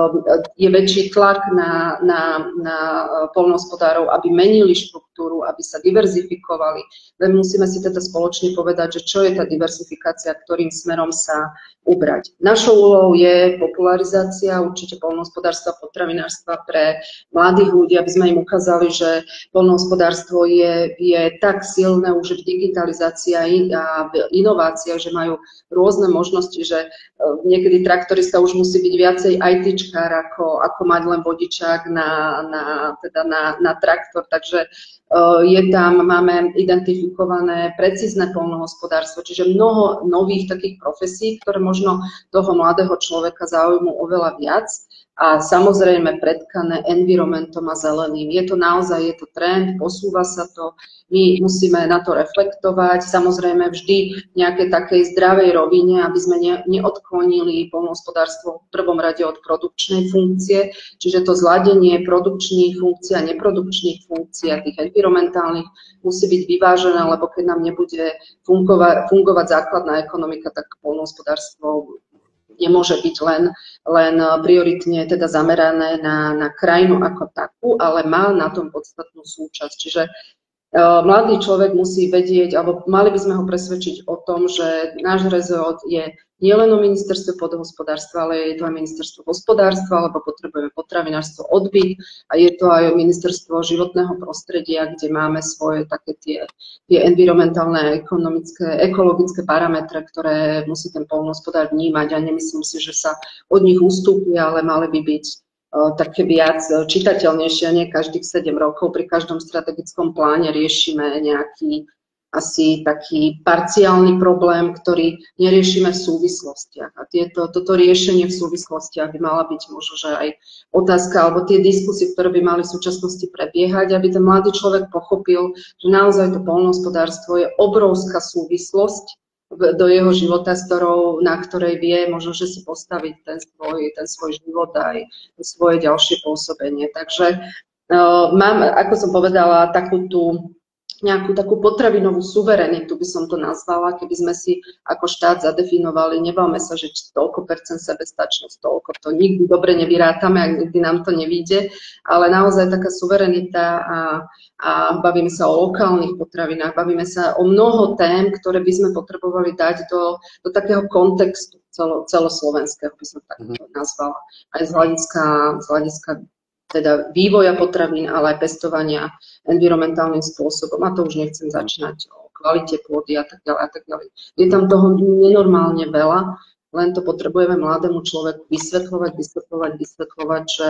je väčší tlak na, na, na poľnohospodárov, aby menili štruktúru, aby sa diverzifikovali. Len musíme si teda spoločne povedať, že čo je tá diverzifikácia, ktorým smerom sa ubrať. Našou úlohou je popularizácia určite poľnohospodárstva, potravinárstva pre mladých ľudí, aby sme im ukázali, že poľnohospodárstvo je, je tak silné už v digitalizácii a v inováciách, že majú rôzne možnosti, že niekedy traktorista už musí byť viacej í téčkár, ako, ako mať len vodičák na, na, teda na, na traktor. Takže uh, je tam, máme identifikované precízne poľnohospodárstvo, čiže mnoho nových takých profesí, ktoré možno toho mladého človeka zaujímu oveľa viac. A samozrejme predkané environmentom a zeleným. Je to naozaj, je to trend, posúva sa to, my musíme na to reflektovať, samozrejme vždy v nejakej takej zdravej rovine, aby sme ne, neodklonili poľnohospodárstvo v prvom rade od produkčnej funkcie, čiže to zladenie produkčných funkcií a neprodukčných funkcií a tých environmentálnych musí byť vyvážené, lebo keď nám nebude fungovať, fungovať základná ekonomika, tak poľnohospodárstvo nemôže byť len, len prioritne teda zamerané na, na krajinu ako takú, ale má na tom podstatnú súčasť. Čiže uh, mladý človek musí vedieť, alebo mali by sme ho presvedčiť o tom, že náš rezort je nielen o ministerstve pôdohospodárstva, ale je to aj ministerstvo hospodárstva, lebo potrebujeme potravinárstvo, odbyt a je to aj ministerstvo životného prostredia, kde máme svoje také tie, tie environmentálne, ekonomické, ekologické parametre, ktoré musí ten poľnohospodár vnímať a nemyslím si, že sa od nich ustúpi, ale mali by byť uh, také viac čitateľnejšie. Nie každých sedem rokov pri každom strategickom pláne riešime nejaký asi taký parciálny problém, ktorý neriešime v súvislostiach. A tieto, toto riešenie v súvislostiach by mala byť možno, že aj otázka, alebo tie diskusie, ktoré by mali v súčasnosti prebiehať, aby ten mladý človek pochopil, že naozaj to poľnohospodárstvo je obrovská súvislosť do jeho života, s ktorou, na ktorej vie možno, že si postaviť ten svoj, ten svoj život aj svoje ďalšie pôsobenie. Takže uh, mám, ako som povedala, takú tú nejakú takú potravinovú suverenitu, by som to nazvala, keby sme si ako štát zadefinovali, nebavme sa, že toľko percent sebestačnosť, toľko, to nikdy dobre nevyrátame, ak nikdy nám to nevíde, ale naozaj taká suverenita a, a bavíme sa o lokálnych potravinách, bavíme sa o mnoho tém, ktoré by sme potrebovali dať do, do takého kontextu celo, celoslovenského, by som tak nazvala, aj z hľadiska, z hľadiska teda vývoja potravín, ale aj pestovania environmentálnym spôsobom. A to už nechcem začínať o kvalite pôdy a tak ďalej a tak ďalej. Je tam toho nenormálne veľa, len to potrebujeme mladému človeku vysvetľovať, vysvetľovať, vysvetľovať, že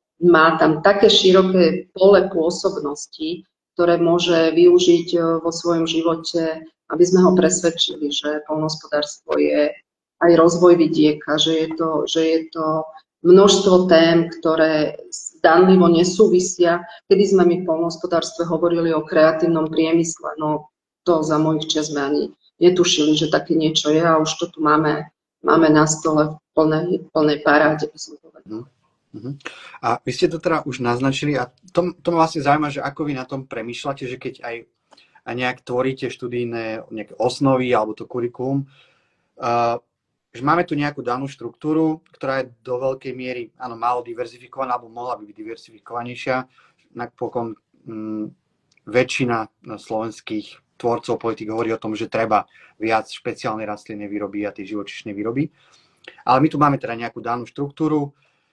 má tam také široké pole pôsobnosti, ktoré môže využiť vo svojom živote, aby sme ho presvedčili, že poľnohospodárstvo je aj rozvoj vidieka, že je to, že je to množstvo tém, ktoré zdanlivo nesúvisia. Kedy sme my v poľnohospodárstve hovorili o kreatívnom priemysle, no to za mojich čias sme ani netušili, že také niečo je a už to tu máme, máme na stole v plnej, plnej paráde, by som povedala. Uh-huh. A vy ste to teda už naznačili a to, to ma vlastne zaujíma, že ako vy na tom premýšľate, že keď aj a nejak tvoríte študijné nejaké osnovy alebo to kurikulum, uh, že máme tu nejakú danú štruktúru, ktorá je do veľkej miery, áno, málo diverzifikovaná, alebo mohla by byť diverzifikovanejšia. Napokon um, väčšina slovenských tvorcov politik hovorí o tom, že treba viac špeciálnej rastlinnej výroby a tej živočíšnej výroby. Ale my tu máme teda nejakú danú štruktúru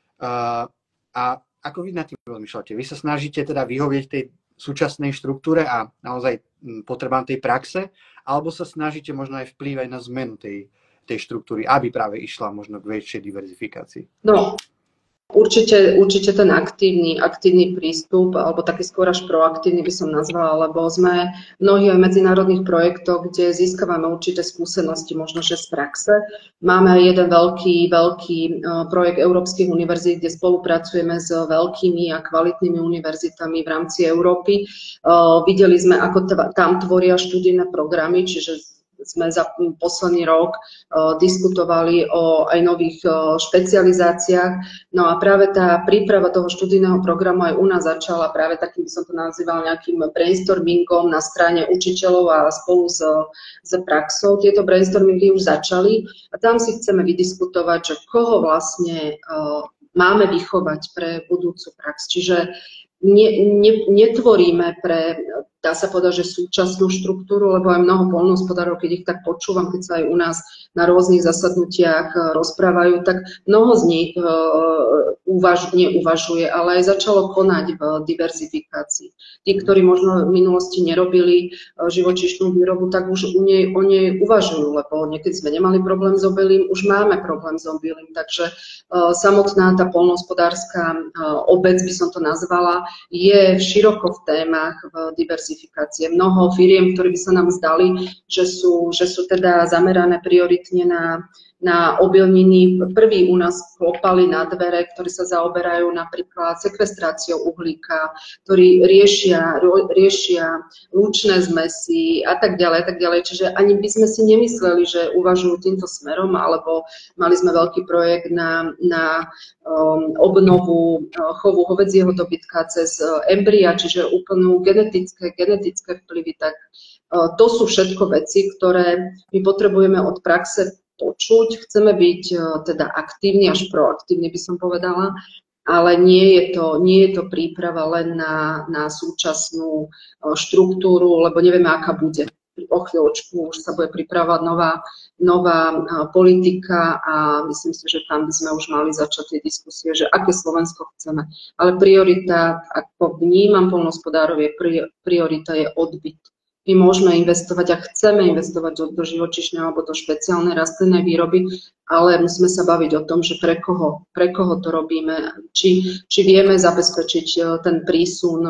uh, a ako vy na tým rozmýšľate? Vy sa snažíte teda vyhovieť tej súčasnej štruktúre a naozaj potrebám tej praxe, alebo sa snažíte možno aj vplývať na zmenu tej, tej štruktúry, aby práve išla možno k väčšej diverzifikácii? No, určite, určite ten aktívny, aktívny prístup, alebo taký skôr až proaktívny by som nazvala, lebo sme mnohí aj v medzinárodných projektoch, kde získavame určité skúsenosti, možno že z praxe. Máme jeden veľký, veľký projekt Európskych univerzít, kde spolupracujeme s veľkými a kvalitnými univerzitami v rámci Európy. Videli sme, ako tam tvoria študijné programy, čiže sme za posledný rok uh, diskutovali o aj nových uh, špecializáciách. No a práve tá príprava toho študijného programu aj u nás začala práve takým, by som to nazýval, nejakým brainstormingom na strane učiteľov a spolu s, s praxou. Tieto brainstormingy už začali a tam si chceme vydiskutovať, že koho vlastne uh, máme vychovať pre budúcu prax. Čiže ne, ne, netvoríme pre, dá sa povedať, že súčasnú štruktúru, lebo aj mnoho poľnohospodárov, keď ich tak počúvam, keď sa aj u nás na rôznych zasadnutiach rozprávajú, tak mnoho z nich uh, uvaž, neuvažuje, ale aj začalo konať v diverzifikácii. Tí, ktorí možno v minulosti nerobili uh, živočíšnu výrobu, tak už u nej, o nej uvažujú, lebo niekedy sme nemali problém s obilím, už máme problém s obilím, takže uh, samotná tá poľnohospodárska uh, obec, by som to nazvala, je široko v témach v diverzifikácie. Mnoho firiem, ktoré by sa nám zdali, že sú, že sú teda zamerané prioritne na, na obilniny. Prví u nás klopali na dvere, ktorí sa zaoberajú napríklad sekvestráciou uhlíka, ktorí riešia, riešia lučné zmesy a tak ďalej, a tak ďalej. Čiže ani by sme si nemysleli, že uvažujú týmto smerom, alebo mali sme veľký projekt na, na um, obnovu uh, chovu hovedzieho dobytka cez uh, embria, čiže úplnú genetické, genetické vplyvy. Tak uh, to sú všetko veci, ktoré my potrebujeme od praxe počuť. Chceme byť uh, teda aktívni, až proaktívni by som povedala, ale nie je to, nie je to príprava len na, na súčasnú uh, štruktúru, lebo nevieme, aká bude. O chvíľočku už sa bude pripravovať nová, nová uh, politika a myslím si, že tam by sme už mali začať tie diskusie, že aké Slovensko chceme. Ale priorita, ako vnímam poľnohospodárov, je priorita je odbyt. My môžeme investovať a chceme investovať do, do živočíšnej alebo do špeciálnej rastlinnej výroby, ale musíme sa baviť o tom, že pre koho, pre koho to robíme, či, či vieme zabezpečiť ten prísun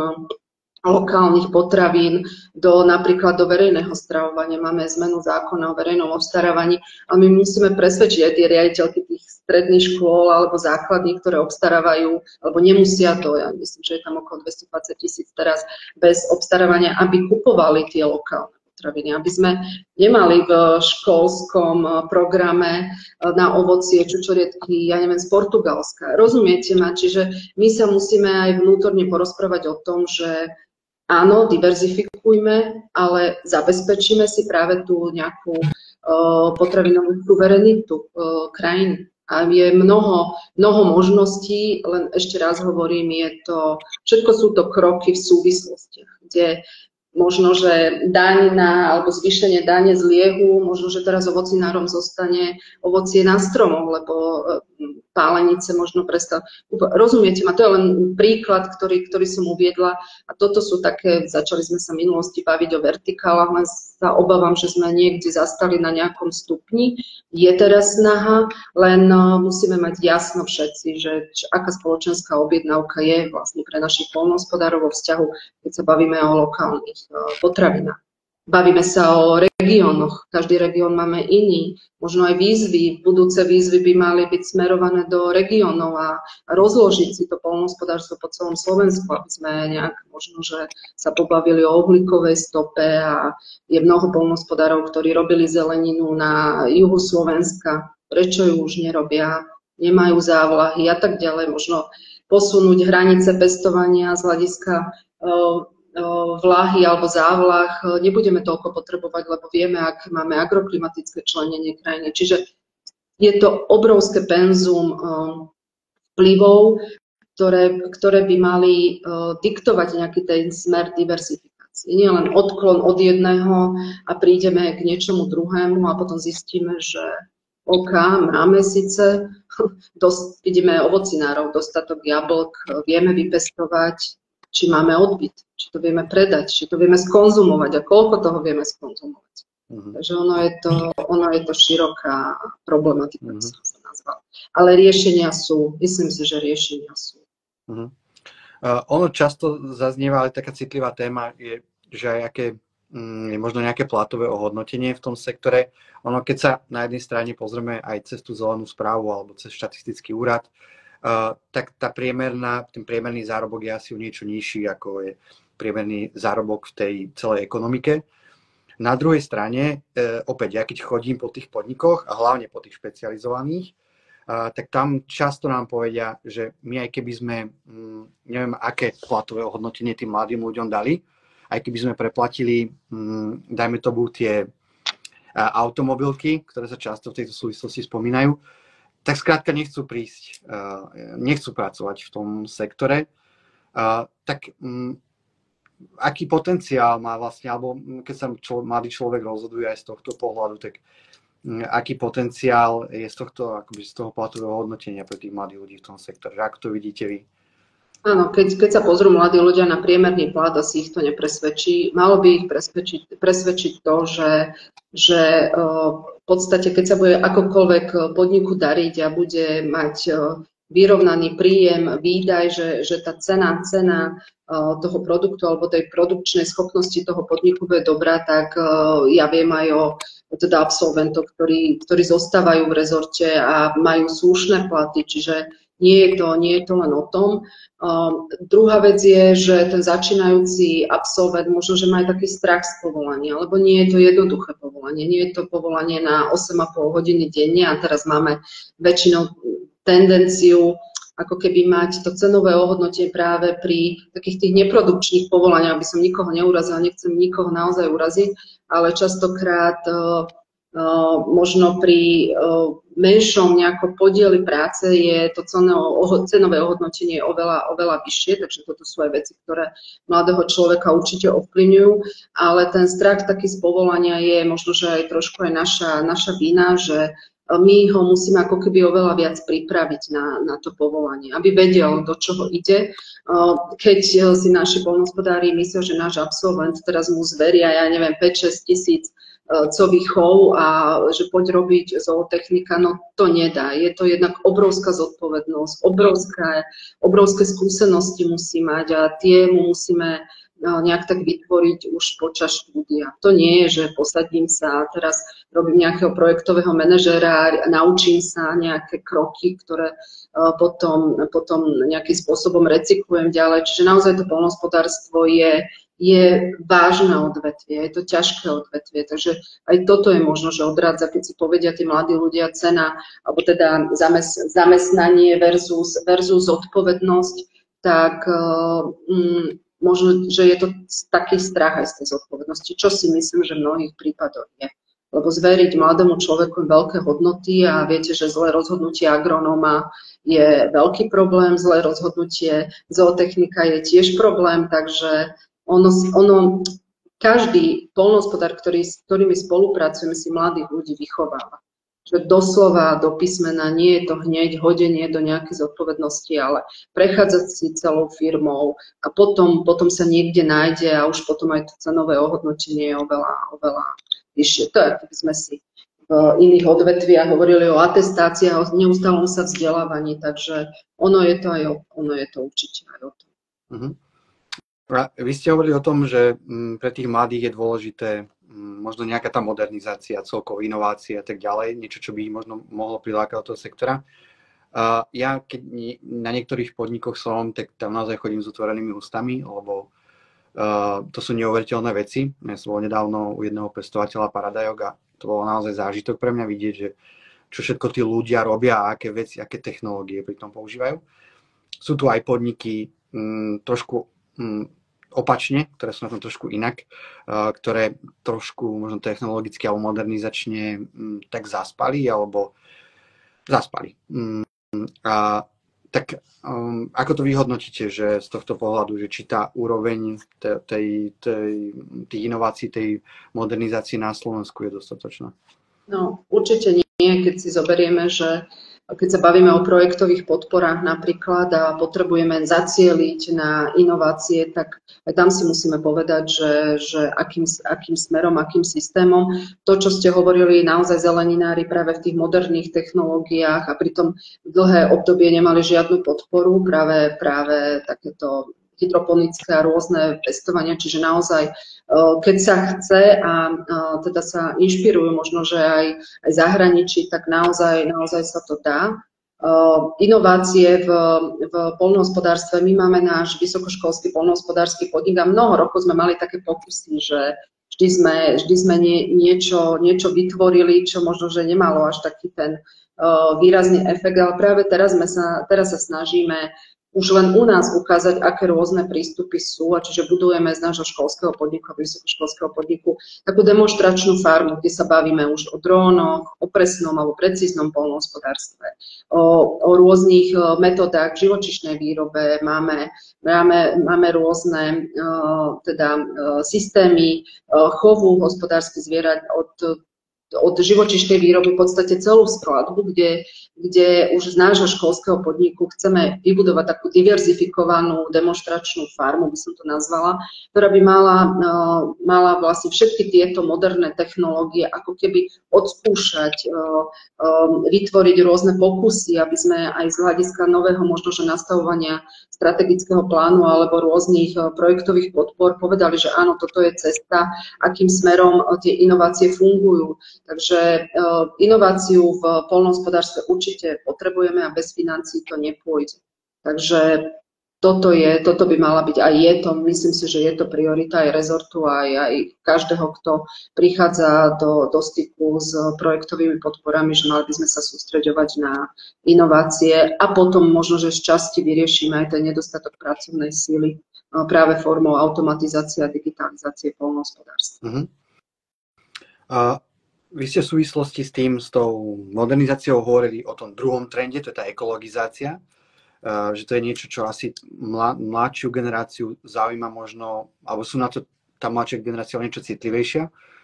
lokálnych potravín do napríklad do verejného stravovania. Máme zmenu zákona o verejnom obstarávaní a my musíme presvedčiť aj tie riaditeľky tých stredných škôl alebo základných, ktoré obstarávajú, alebo nemusia to, ja myslím, že je tam okolo dvestodvadsať tisíc teraz bez obstarávania, aby kupovali tie lokálne potraviny, aby sme nemali v školskom programe na ovocie, čučoriedky, ja neviem, z Portugalska. Rozumiete ma? Čiže my sa musíme aj vnútorne porozprávať o tom, že áno, diverzifikujme, ale zabezpečíme si práve tú nejakú uh, potravinovú suverenitu uh, krajiny. A je mnoho, mnoho možností, len ešte raz hovorím, je to, všetko sú to kroky v súvislostiach, kde možno, že daň na, alebo zvýšenie dane z liehu, možno, že teraz ovocinárom zostane ovocie na stromoch, lebo pálenice možno prestal. Rozumiete ma, to je len príklad, ktorý, ktorý som uviedla a toto sú také, začali sme sa v minulosti baviť o vertikálach, len sa obávam, že sme niekde zastali na nejakom stupni. Je teraz snaha, len musíme mať jasno všetci, že aká spoločenská objednávka je vlastne pre našich poľnohospodárov vo vzťahu, keď sa bavíme o lokálnych potravinách. Bavíme sa o regiónoch, každý región máme iný, možno aj výzvy, budúce výzvy by mali byť smerované do regiónov a rozložiť si to poľnohospodárstvo po celom Slovensku, aby sme nejak možno, že sa pobavili o uhlíkovej stope a je mnoho poľnohospodárov, ktorí robili zeleninu na juhu Slovenska, prečo ju už nerobia, nemajú závlahy a tak ďalej, možno posunúť hranice pestovania z hľadiska vláhy alebo závlah nebudeme toľko potrebovať, lebo vieme, ak máme agroklimatické členenie krajiny. Čiže je to obrovské penzum vplyvov, ktoré, ktoré by mali diktovať nejaký ten smer diverzifikácie. Nie len odklon od jedného a prídeme k niečomu druhému a potom zistíme, že OK, máme síce, dosť, vidíme ovocinárov, dostatok jablk, vieme vypestovať, či máme odbyt, či to vieme predať, či to vieme skonzumovať a koľko toho vieme skonzumovať. Uh-huh. Takže ono je to, ono je to široká problematika, uh-huh. som sa nazval. Ale riešenia sú, myslím si, že riešenia sú. Uh-huh. Uh, ono často zaznieva, ale taká citlivá téma je, že aj aké, um, je možno nejaké platové ohodnotenie v tom sektore. Ono, keď sa na jednej strane pozrieme aj cez tú zelenú správu alebo cez štatistický úrad, Uh, tak tá priemerná, ten priemerný zárobok je asi o niečo nižší, ako je priemerný zárobok v tej celej ekonomike. Na druhej strane, uh, opäť, ja keď chodím po tých podnikoch a hlavne po tých špecializovaných, uh, tak tam často nám povedia, že my aj keby sme, um, neviem, aké platové ohodnotenie tým mladým ľuďom dali, aj keby sme preplatili, um, dajme tomu tie uh, automobilky, ktoré sa často v tejto súvislosti spomínajú, tak skrátka nechcú prísť, nechcú pracovať v tom sektore. Tak um, aký potenciál má vlastne, alebo keď sa člo, mladý človek rozhoduje aj z tohto pohľadu, tak um, aký potenciál je z tohto, akoby z toho platového hodnotenia pre tých mladých ľudí v tom sektore? Ako to vidíte vy? Áno, keď, keď sa pozrú mladí ľudia na priemerný plat, asi ich to nepresvedčí. Malo by ich presvedčiť, presvedčiť to, že, že v podstate, keď sa bude akokoľvek podniku dariť a bude mať vyrovnaný príjem, výdaj, že, že tá cena, cena toho produktu alebo tej produkčnej schopnosti toho podniku bude dobrá, tak ja viem aj o teda absolventov, ktorí, ktorí zostávajú v rezorte a majú slušné platy, čiže nie je to, nie je to len o tom. Uh, druhá vec je, že ten začínajúci absolvent možno, že má aj taký strach z povolania, lebo nie je to jednoduché povolanie. Nie je to povolanie na osem a pol hodiny denne a teraz máme väčšinou tendenciu ako keby mať to cenové ohodnotenie práve pri takých tých neprodukčných povolaniach, aby som nikoho neurazila, nechcem nikoho naozaj uraziť, ale častokrát uh, Uh, možno pri uh, menšom nejakom podieli práce je to cenové ohodnotenie oveľa, oveľa vyššie, takže toto sú aj veci, ktoré mladého človeka určite ovplyvňujú, ale ten strach taký z povolania je možno, že aj trošku aj naša, naša vina, že my ho musíme ako keby oveľa viac pripraviť na, na to povolanie, aby vedel, do čoho ide. Keď si naši poľnohospodári myslia, že náš absolvent teraz mu zveria, ja neviem, päť šesť tisíc cových chov a že poď robiť zootechnika, no to nedá. Je to jednak obrovská zodpovednosť, obrovské, obrovské skúsenosti musí mať a tie mu musíme nejak tak vytvoriť už počas štúdia. To nie je, že posadím sa a teraz robím nejakého projektového manažéra a naučím sa nejaké kroky, ktoré potom, potom nejakým spôsobom recyklujem ďalej. Čiže naozaj to poľnohospodárstvo je je vážne odvetvie, je to ťažké odvetvie, takže aj toto je možno, že odrádza, keď si povedia tí mladí ľudia cena, alebo teda zamestnanie versus, versus zodpovednosť, tak um, možno, že je to taký strach aj z tej zodpovednosti, čo si myslím, že v mnohých prípadoch je. Lebo zveriť mladému človeku veľké hodnoty a viete, že zlé rozhodnutie agronóma je veľký problém, zlé rozhodnutie zootechnika je tiež problém, takže Ono, ono, každý poľnohospodár, ktorý, s ktorými spolupracujeme, si mladých ľudí vychováva. Že doslova do písmena nie je to hneď hodenie do nejakej zodpovednosti, ale prechádzať si celou firmou a potom, potom sa niekde nájde a už potom aj to cenové ohodnotenie je oveľa, oveľa vyššie. To je, keby sme si v iných odvetviach hovorili o atestáciách, o neustálom sa vzdelávaní, takže ono je to, aj o, ono je to určite aj o tom. Mm-hmm. Vy ste hovorili o tom, že pre tých mladých je dôležité možno nejaká tá modernizácia, celkovo inovácie a tak ďalej, niečo, čo by možno mohlo prilákať do toho sektora. Uh, ja keď na niektorých podnikoch som, tak tam naozaj chodím s otvorenými ústami, lebo uh, to sú neuveriteľné veci. Ja som bol nedávno u jedného pestovateľa paradajok a to bolo naozaj zážitok pre mňa vidieť, že čo všetko tí ľudia robia a aké veci, aké technológie pri tom používajú. Sú tu aj podniky m, trošku m, opačne, ktoré sú na tom trošku inak, uh, ktoré trošku možno technologicky alebo modernizačne m, tak zaspali, alebo zaspali. Um, a tak um, ako to vyhodnotíte, že z tohto pohľadu, že či tá úroveň tej, tej, tej, tých inovácií, tej modernizácie na Slovensku je dostatočná? No, určite nie, keď si zoberieme, že keď sa bavíme o projektových podporách napríklad a potrebujeme zacieliť na inovácie, tak aj tam si musíme povedať, že, že akým, akým smerom, akým systémom. To, čo ste hovorili, naozaj zeleninári práve v tých moderných technológiách a pritom dlhé obdobie nemali žiadnu podporu, práve, práve takéto hydroponické a rôzne pestovania, čiže naozaj, keď sa chce a teda sa inšpirujú možno, že aj, aj zahraničí, tak naozaj, naozaj sa to dá. Inovácie v, v poľnohospodárstve, my máme náš vysokoškolský poľnohospodársky podnik a mnoho rokov sme mali také pokusy, že vždy sme, vždy sme nie, niečo, niečo vytvorili, čo možno, že nemalo až taký ten výrazný efekt, ale práve teraz, sme sa, teraz sa snažíme už len u nás ukázať, aké rôzne prístupy sú, a čiže budujeme z nášho školského podniku, vysokoškolského podniku, takú demonstračnú farmu, kde sa bavíme už o drónoch, o presnom alebo precíznom poľnohospodárstve, o, o rôznych metodách v živočíšnej výrobe, máme, máme, máme rôzne uh, teda, uh, systémy uh, chovu hospodárskych zvierat od od živočíšnej výroby v podstate celú skladbu, kde, kde už z nášho školského podniku chceme vybudovať takú diverzifikovanú demonstračnú farmu, by som to nazvala, ktorá by mala, uh, mala vlastne všetky tieto moderné technológie ako keby odskúšať, uh, um, vytvoriť rôzne pokusy, aby sme aj z hľadiska nového možno, že nastavovania strategického plánu alebo rôznych uh, projektových podpor povedali, že áno, toto je cesta, akým smerom uh, tie inovácie fungujú. Takže uh, inováciu v poľnohospodárstve určite potrebujeme a bez financií to nepôjde. Takže toto, je, toto by mala byť, aj je to, myslím si, že je to priorita aj rezortu, aj, aj každého, kto prichádza do, do styku s projektovými podporami, že mali by sme sa sústreďovať na inovácie a potom možno, že z časti vyriešime aj ten nedostatok pracovnej síly uh, práve formou automatizácie a digitalizácie poľnohospodárstva. Uh-huh. Uh... Vy ste v súvislosti s tým, s tou modernizáciou hovorili o tom druhom trende, to je tá ekologizácia, uh, že to je niečo, čo asi mla, mladšiu generáciu zaujíma možno, alebo sú na to tá mladšia generácia niečo citlivejšia.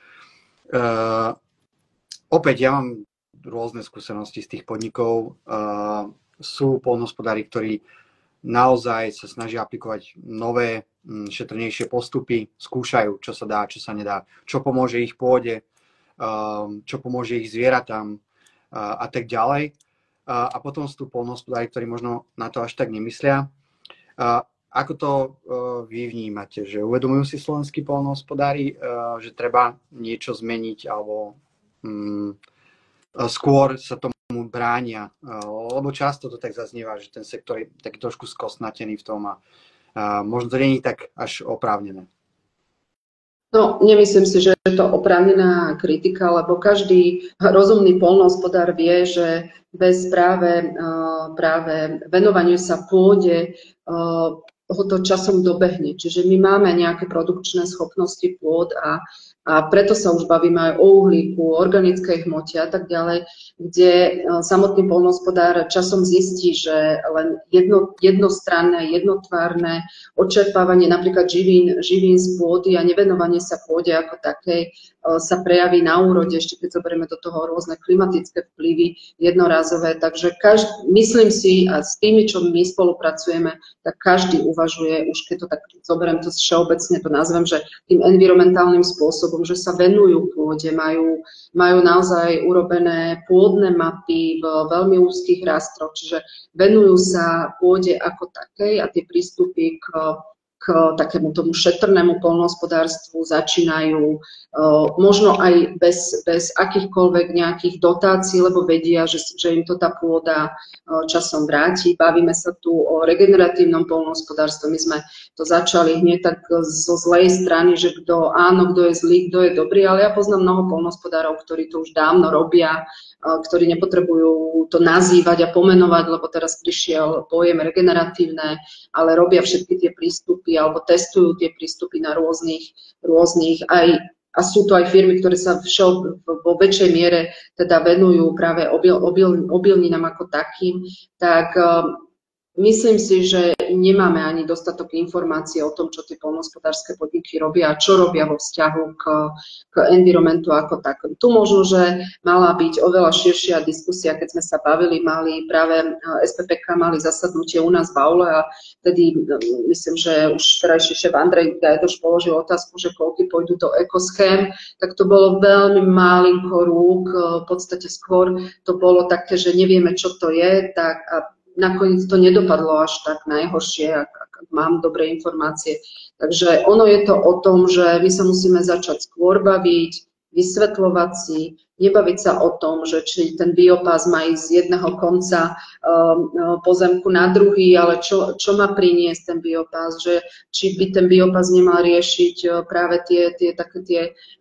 Uh, opäť, ja mám rôzne skúsenosti z tých podnikov. Uh, sú poľnohospodári, ktorí naozaj sa snažia aplikovať nové, um, šetrnejšie postupy, skúšajú, čo sa dá, čo sa nedá, čo pomôže ich pôde, čo pomôže ich zvieratám a tak ďalej. A potom sú tu poľnohospodári, ktorí možno na to až tak nemyslia. Ako to vy vnímate? Že uvedomujú si slovenskí poľnohospodári, že treba niečo zmeniť alebo skôr sa tomu bránia? Lebo často to tak zaznieva, že ten sektor je taký trošku skostnatený v tom a možno to nie je tak až oprávnené. No, nemyslím si, že je to oprávnená kritika, lebo každý rozumný poľnohospodár vie, že bez práve, práve venovaniu sa pôde ho to časom dobehne. Čiže my máme nejaké produkčné schopnosti pôd a, a preto sa už bavíme aj o uhlíku, organickej hmote a tak ďalej, kde samotný poľnohospodár časom zistí, že len jedno, jednostranné, jednotvárne odčerpávanie napríklad živín, živín z pôdy a nevenovanie sa pôde ako takej sa prejaví na úrode, ešte keď zoberieme do toho rôzne klimatické vplyvy jednorázové. Takže každý, myslím si, a s tými, čo my spolupracujeme, tak každý uvažuje, už keď to tak zoberiem to všeobecne, to nazvem, že tým environmentálnym spôsobom, že sa venujú pôde, majú, majú naozaj urobené pôdne mapy v veľmi úzkých rastroch, čiže venujú sa pôde ako takej a tie prístupy k k takému tomu šetrnému poľnohospodárstvu, začínajú možno aj bez, bez akýchkoľvek nejakých dotácií, lebo vedia, že, že im to tá pôda časom vráti. Bavíme sa tu o regeneratívnom poľnohospodárstve. My sme to začali hneď tak zo zlej strany, že kto áno, kto je zlý, kto je dobrý, ale ja poznám mnoho poľnohospodárov, ktorí to už dávno robia, ktorí nepotrebujú to nazývať a pomenovať, lebo teraz prišiel pojem regeneratívne, ale robia všetky tie prístupy alebo testujú tie prístupy na rôznych, rôznych aj, a sú to aj firmy, ktoré sa všel, vo väčšej miere teda venujú práve obil, obil, obilninám ako takým, tak myslím si, že nemáme ani dostatok informácií o tom, čo tie poľnohospodárske podniky robia a čo robia vo vzťahu k, k environmentu ako takom. Tu možno, že mala byť oveľa širšia diskusia, keď sme sa bavili, mali práve es pé pé ká mali zasadnutie u nás v aule a tedy myslím, že už terajší šéf Andrej Gajdoš položil otázku, že koľky pôjdu do ekoschém, tak to bolo veľmi malinko rúk, v podstate skôr to bolo také, že nevieme, čo to je, tak a nakoniec to nedopadlo až tak najhoršie, ak, ak mám dobré informácie. Takže ono je to o tom, že my sa musíme začať skôr baviť, vysvetľovať si, nebaviť sa o tom, že či ten biopás má ísť z jedného konca um, pozemku na druhý, ale čo, čo má priniesť ten biopás, že či by ten biopás nemal riešiť uh, práve tie, tie, také tie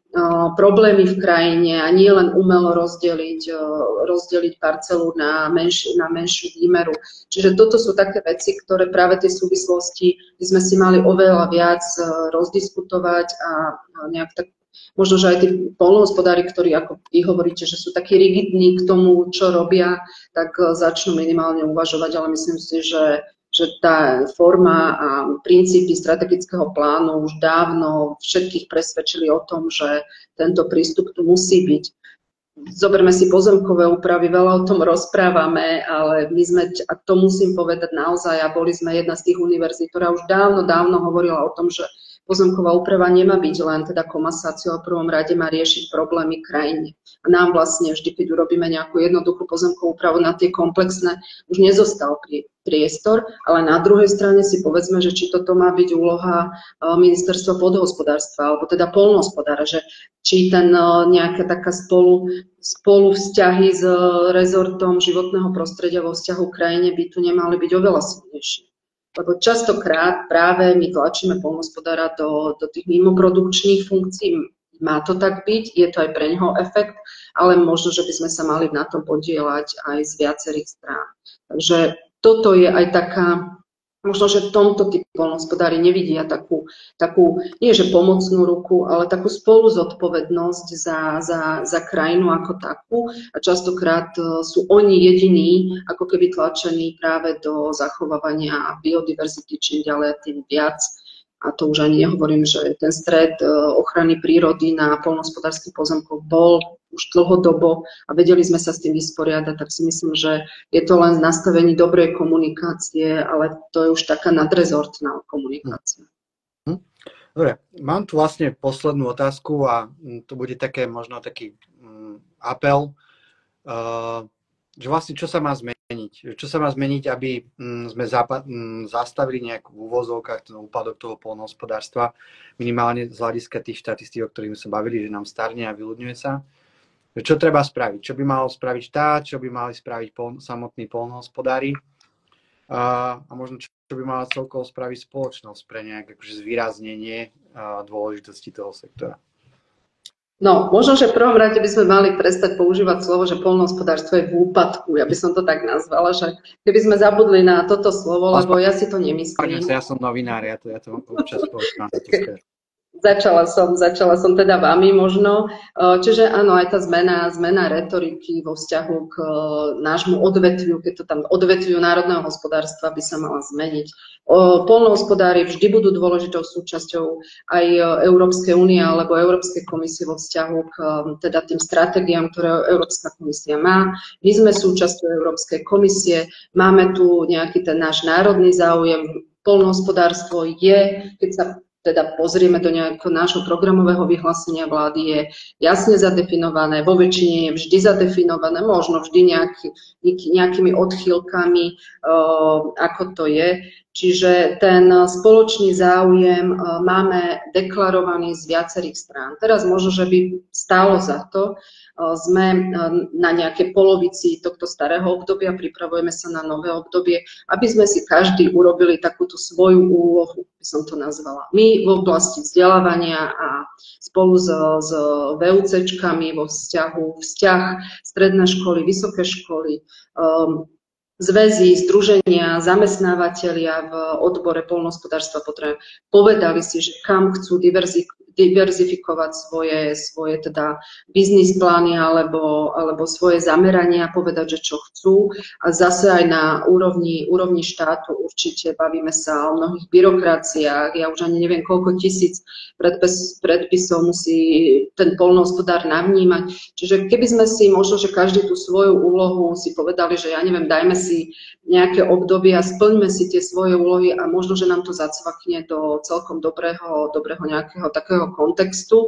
problémy v krajine a nie len umelo rozdeliť, rozdeliť parcelu na, menš, na menšiu výmeru. Čiže toto sú také veci, ktoré práve tie súvislosti by sme si mali oveľa viac rozdiskutovať a nejak tak, možno, že aj tí poľnohospodári, ktorí, ako vy hovoríte, že sú takí rigidní k tomu, čo robia, tak začnú minimálne uvažovať, ale myslím si, že že tá forma a princípy strategického plánu už dávno všetkých presvedčili o tom, že tento prístup tu musí byť. Zoberme si pozemkové úpravy, veľa o tom rozprávame, ale my sme, a to musím povedať naozaj, a boli sme jedna z tých univerzít, ktorá už dávno, dávno hovorila o tom, že pozemková úprava nemá byť len teda komasáciou, a v prvom rade má riešiť problémy krajine. A nám vlastne vždy, keď urobíme nejakú jednoduchú pozemkovú úpravu na tie komplexné, už nezostal priestor, ale na druhej strane si povedzme, že či toto má byť úloha ministerstva pôdohospodárstva, alebo teda poľnohospodára, že či ten nejaká taká spolu, spolu vzťahy s rezortom životného prostredia vo vzťahu k krajine by tu nemali byť oveľa silnejšie. Lebo častokrát práve my tlačíme poľnohospodára do, do tých mimoprodukčných funkcií. Má to tak byť, je to aj pre neho efekt, ale možno, že by sme sa mali na tom podieľať aj z viacerých strán. Takže toto je aj taká, možno, že v tomto tí poľnohospodári nevidia takú, takú, nie že pomocnú ruku, ale takú spolu zodpovednosť za, za, za krajinu ako takú. A častokrát sú oni jediní, ako keby tlačení práve do zachovávania biodiverzity čím ďalej tým viac. A to už ani nehovorím, že ten stred ochrany prírody na poľnohospodárskych pozemkoch bol už dlhodobo a vedeli sme sa s tým vysporiadať, tak si myslím, že je to len nastavenie dobrej komunikácie, ale to je už taká nadrezortná komunikácia. Dobre, mám tu vlastne poslednú otázku a to bude také možno taký um, apel, uh, že vlastne čo sa má zmeniť? Čo sa má zmeniť, aby um, sme zapa- um, zastavili nejak v úvozovkách ten úpadok toho poľnohospodárstva, minimálne z hľadiska tých štatistík, o ktorých sme sa bavili, že nám starne a vyľudňuje sa. Čo treba spraviť? Čo by mal spraviť štát? Čo by mali spraviť pol- samotní poľnohospodári? A, a možno čo, čo by mala celkovo spraviť spoločnosť pre nejaké akože zvýraznenie a, dôležitosti toho sektora? No, možno, že v prvom rade by sme mali prestať používať slovo, že poľnohospodárstvo je v úpadku. Ja by som to tak nazvala, že keby sme zabudli na toto slovo, lebo ja si to nemyslím. Ja som novinár, ja to, ja to občas používam. Začala som, začala som teda vami možno. Čiže áno, aj tá zmena, zmena retoriky vo vzťahu k nášmu odvetviu, keď to tam odvetviu národného hospodárstva by sa mala zmeniť. Poľnohospodári vždy budú dôležitou súčasťou aj Európskej únie alebo Európskej komisie vo vzťahu k teda tým stratégiám, ktoré Európska komisia má. My sme súčasťou Európskej komisie, máme tu nejaký ten náš národný záujem. Poľnohospodárstvo je, keď sa teda pozrieme do nejakého nášho programového vyhlásenia vlády, je jasne zadefinované, vo väčšine je vždy zadefinované, možno vždy nejaký, nejakými odchýlkami, ako to je. Čiže ten spoločný záujem máme deklarovaný z viacerých strán. Teraz možno, že by stálo za to, sme na nejakej polovici tohto starého obdobia, pripravujeme sa na nové obdobie, aby sme si každý urobili takúto svoju úlohu, by som to nazvala. My v oblasti vzdelávania a spolu s, s VUCčkami vo vzťahu, vzťah stredné školy, vysoké školy, um, zväzy, združenia, zamestnávateľia v odbore poľnohospodárstva potrebujú. Povedali si, že kam chcú diverzifikovať svoje, svoje teda biznis plány alebo, alebo svoje zamerania, povedať, že čo chcú. A zase aj na úrovni, úrovni štátu určite bavíme sa o mnohých byrokraciách. Ja už ani neviem, koľko tisíc predpis, predpisov musí ten poľnohospodár navnímať. Čiže keby sme si možno, že každý tú svoju úlohu si povedali, že ja neviem, dajme si nejaké obdobie a splňme si tie svoje úlohy a možno, že nám to zacvakne do celkom dobrého, dobrého nejakého takého kontextu.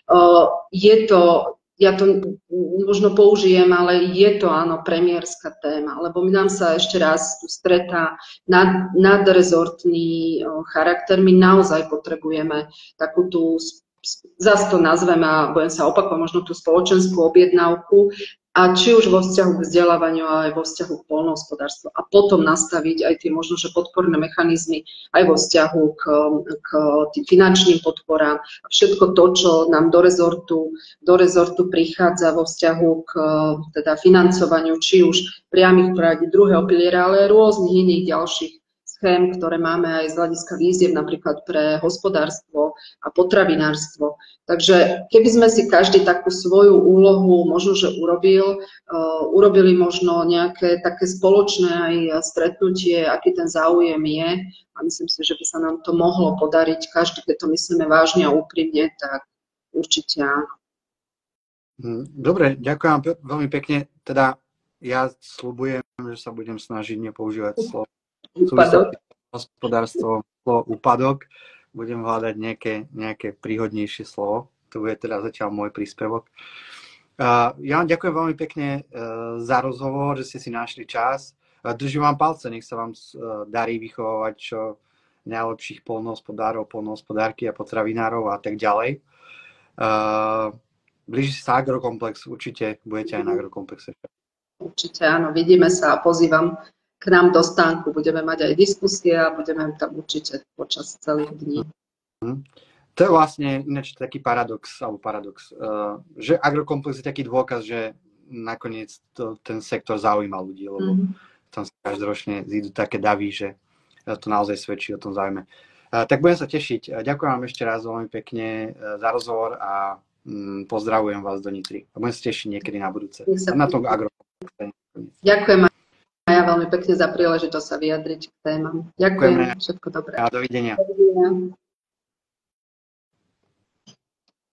Je to, ja to možno použijem, ale je to áno premiérska téma, lebo my nám sa ešte raz tu stretá nad, nadrezortný charakter. My naozaj potrebujeme takú tú, zase to nazvem a budem sa opakovať, možno tú spoločenskú objednávku, a či už vo vzťahu k vzdelávaniu, ale aj vo vzťahu k poľnohospodárstvu. A potom nastaviť aj tie možno, že podporné mechanizmy aj vo vzťahu k, k tým finančným podporám. A všetko to, čo nám do rezortu, do rezortu prichádza vo vzťahu k teda financovaniu, či už priamych poradí druhého piliera, ale aj rôznych iných ďalších schém, ktoré máme aj z hľadiska výziev napríklad pre hospodárstvo a potravinárstvo. Takže keby sme si každý takú svoju úlohu možno, že urobil, uh, urobili možno nejaké také spoločné aj stretnutie, aký ten záujem je, a myslím si, že by sa nám to mohlo podariť, každý, keď to myslíme vážne a úprimne, tak určite áno. Dobre, ďakujem veľmi pekne. Teda ja sľubujem, že sa budem snažiť nepoužívať slovo úpadok. Hospodárstvo, slovo úpadok. Budem hľadať nejaké, nejaké príhodnejšie slovo. To bude teda zatiaľ môj príspevok. Uh, ja vám ďakujem veľmi pekne uh, za rozhovor, že ste si našli čas. Uh, držím vám palce, nech sa vám uh, darí vychovávať čo najlepších poľnohospodárov, poľnohospodárky a potravinárov a tak ďalej. Uh, blíži sa agrokomplex, určite budete aj na agrokomplexe. Určite áno, vidíme sa a pozývam k nám do stánku. Budeme mať aj diskusie a budeme tam určite počas celých dní. To je vlastne ináč taký paradox, alebo paradox, uh, že agrokomplex je taký dôkaz, že nakoniec to, ten sektor zaujíma ľudí, lebo mm-hmm. tam sa každoročne zídu také davy, že to naozaj svedčí o tom záujme. Uh, tak budem sa tešiť. Ďakujem vám ešte raz veľmi pekne uh, za rozhovor a um, pozdravujem vás do Nitry. A budem sa tešiť niekedy na budúce. Na tom agrokomplexe. Ďakujem a ja veľmi pekne za príležitosť sa vyjadriť k témam. Ďakujem, všetko dobré. A dovidenia. Dovidenia.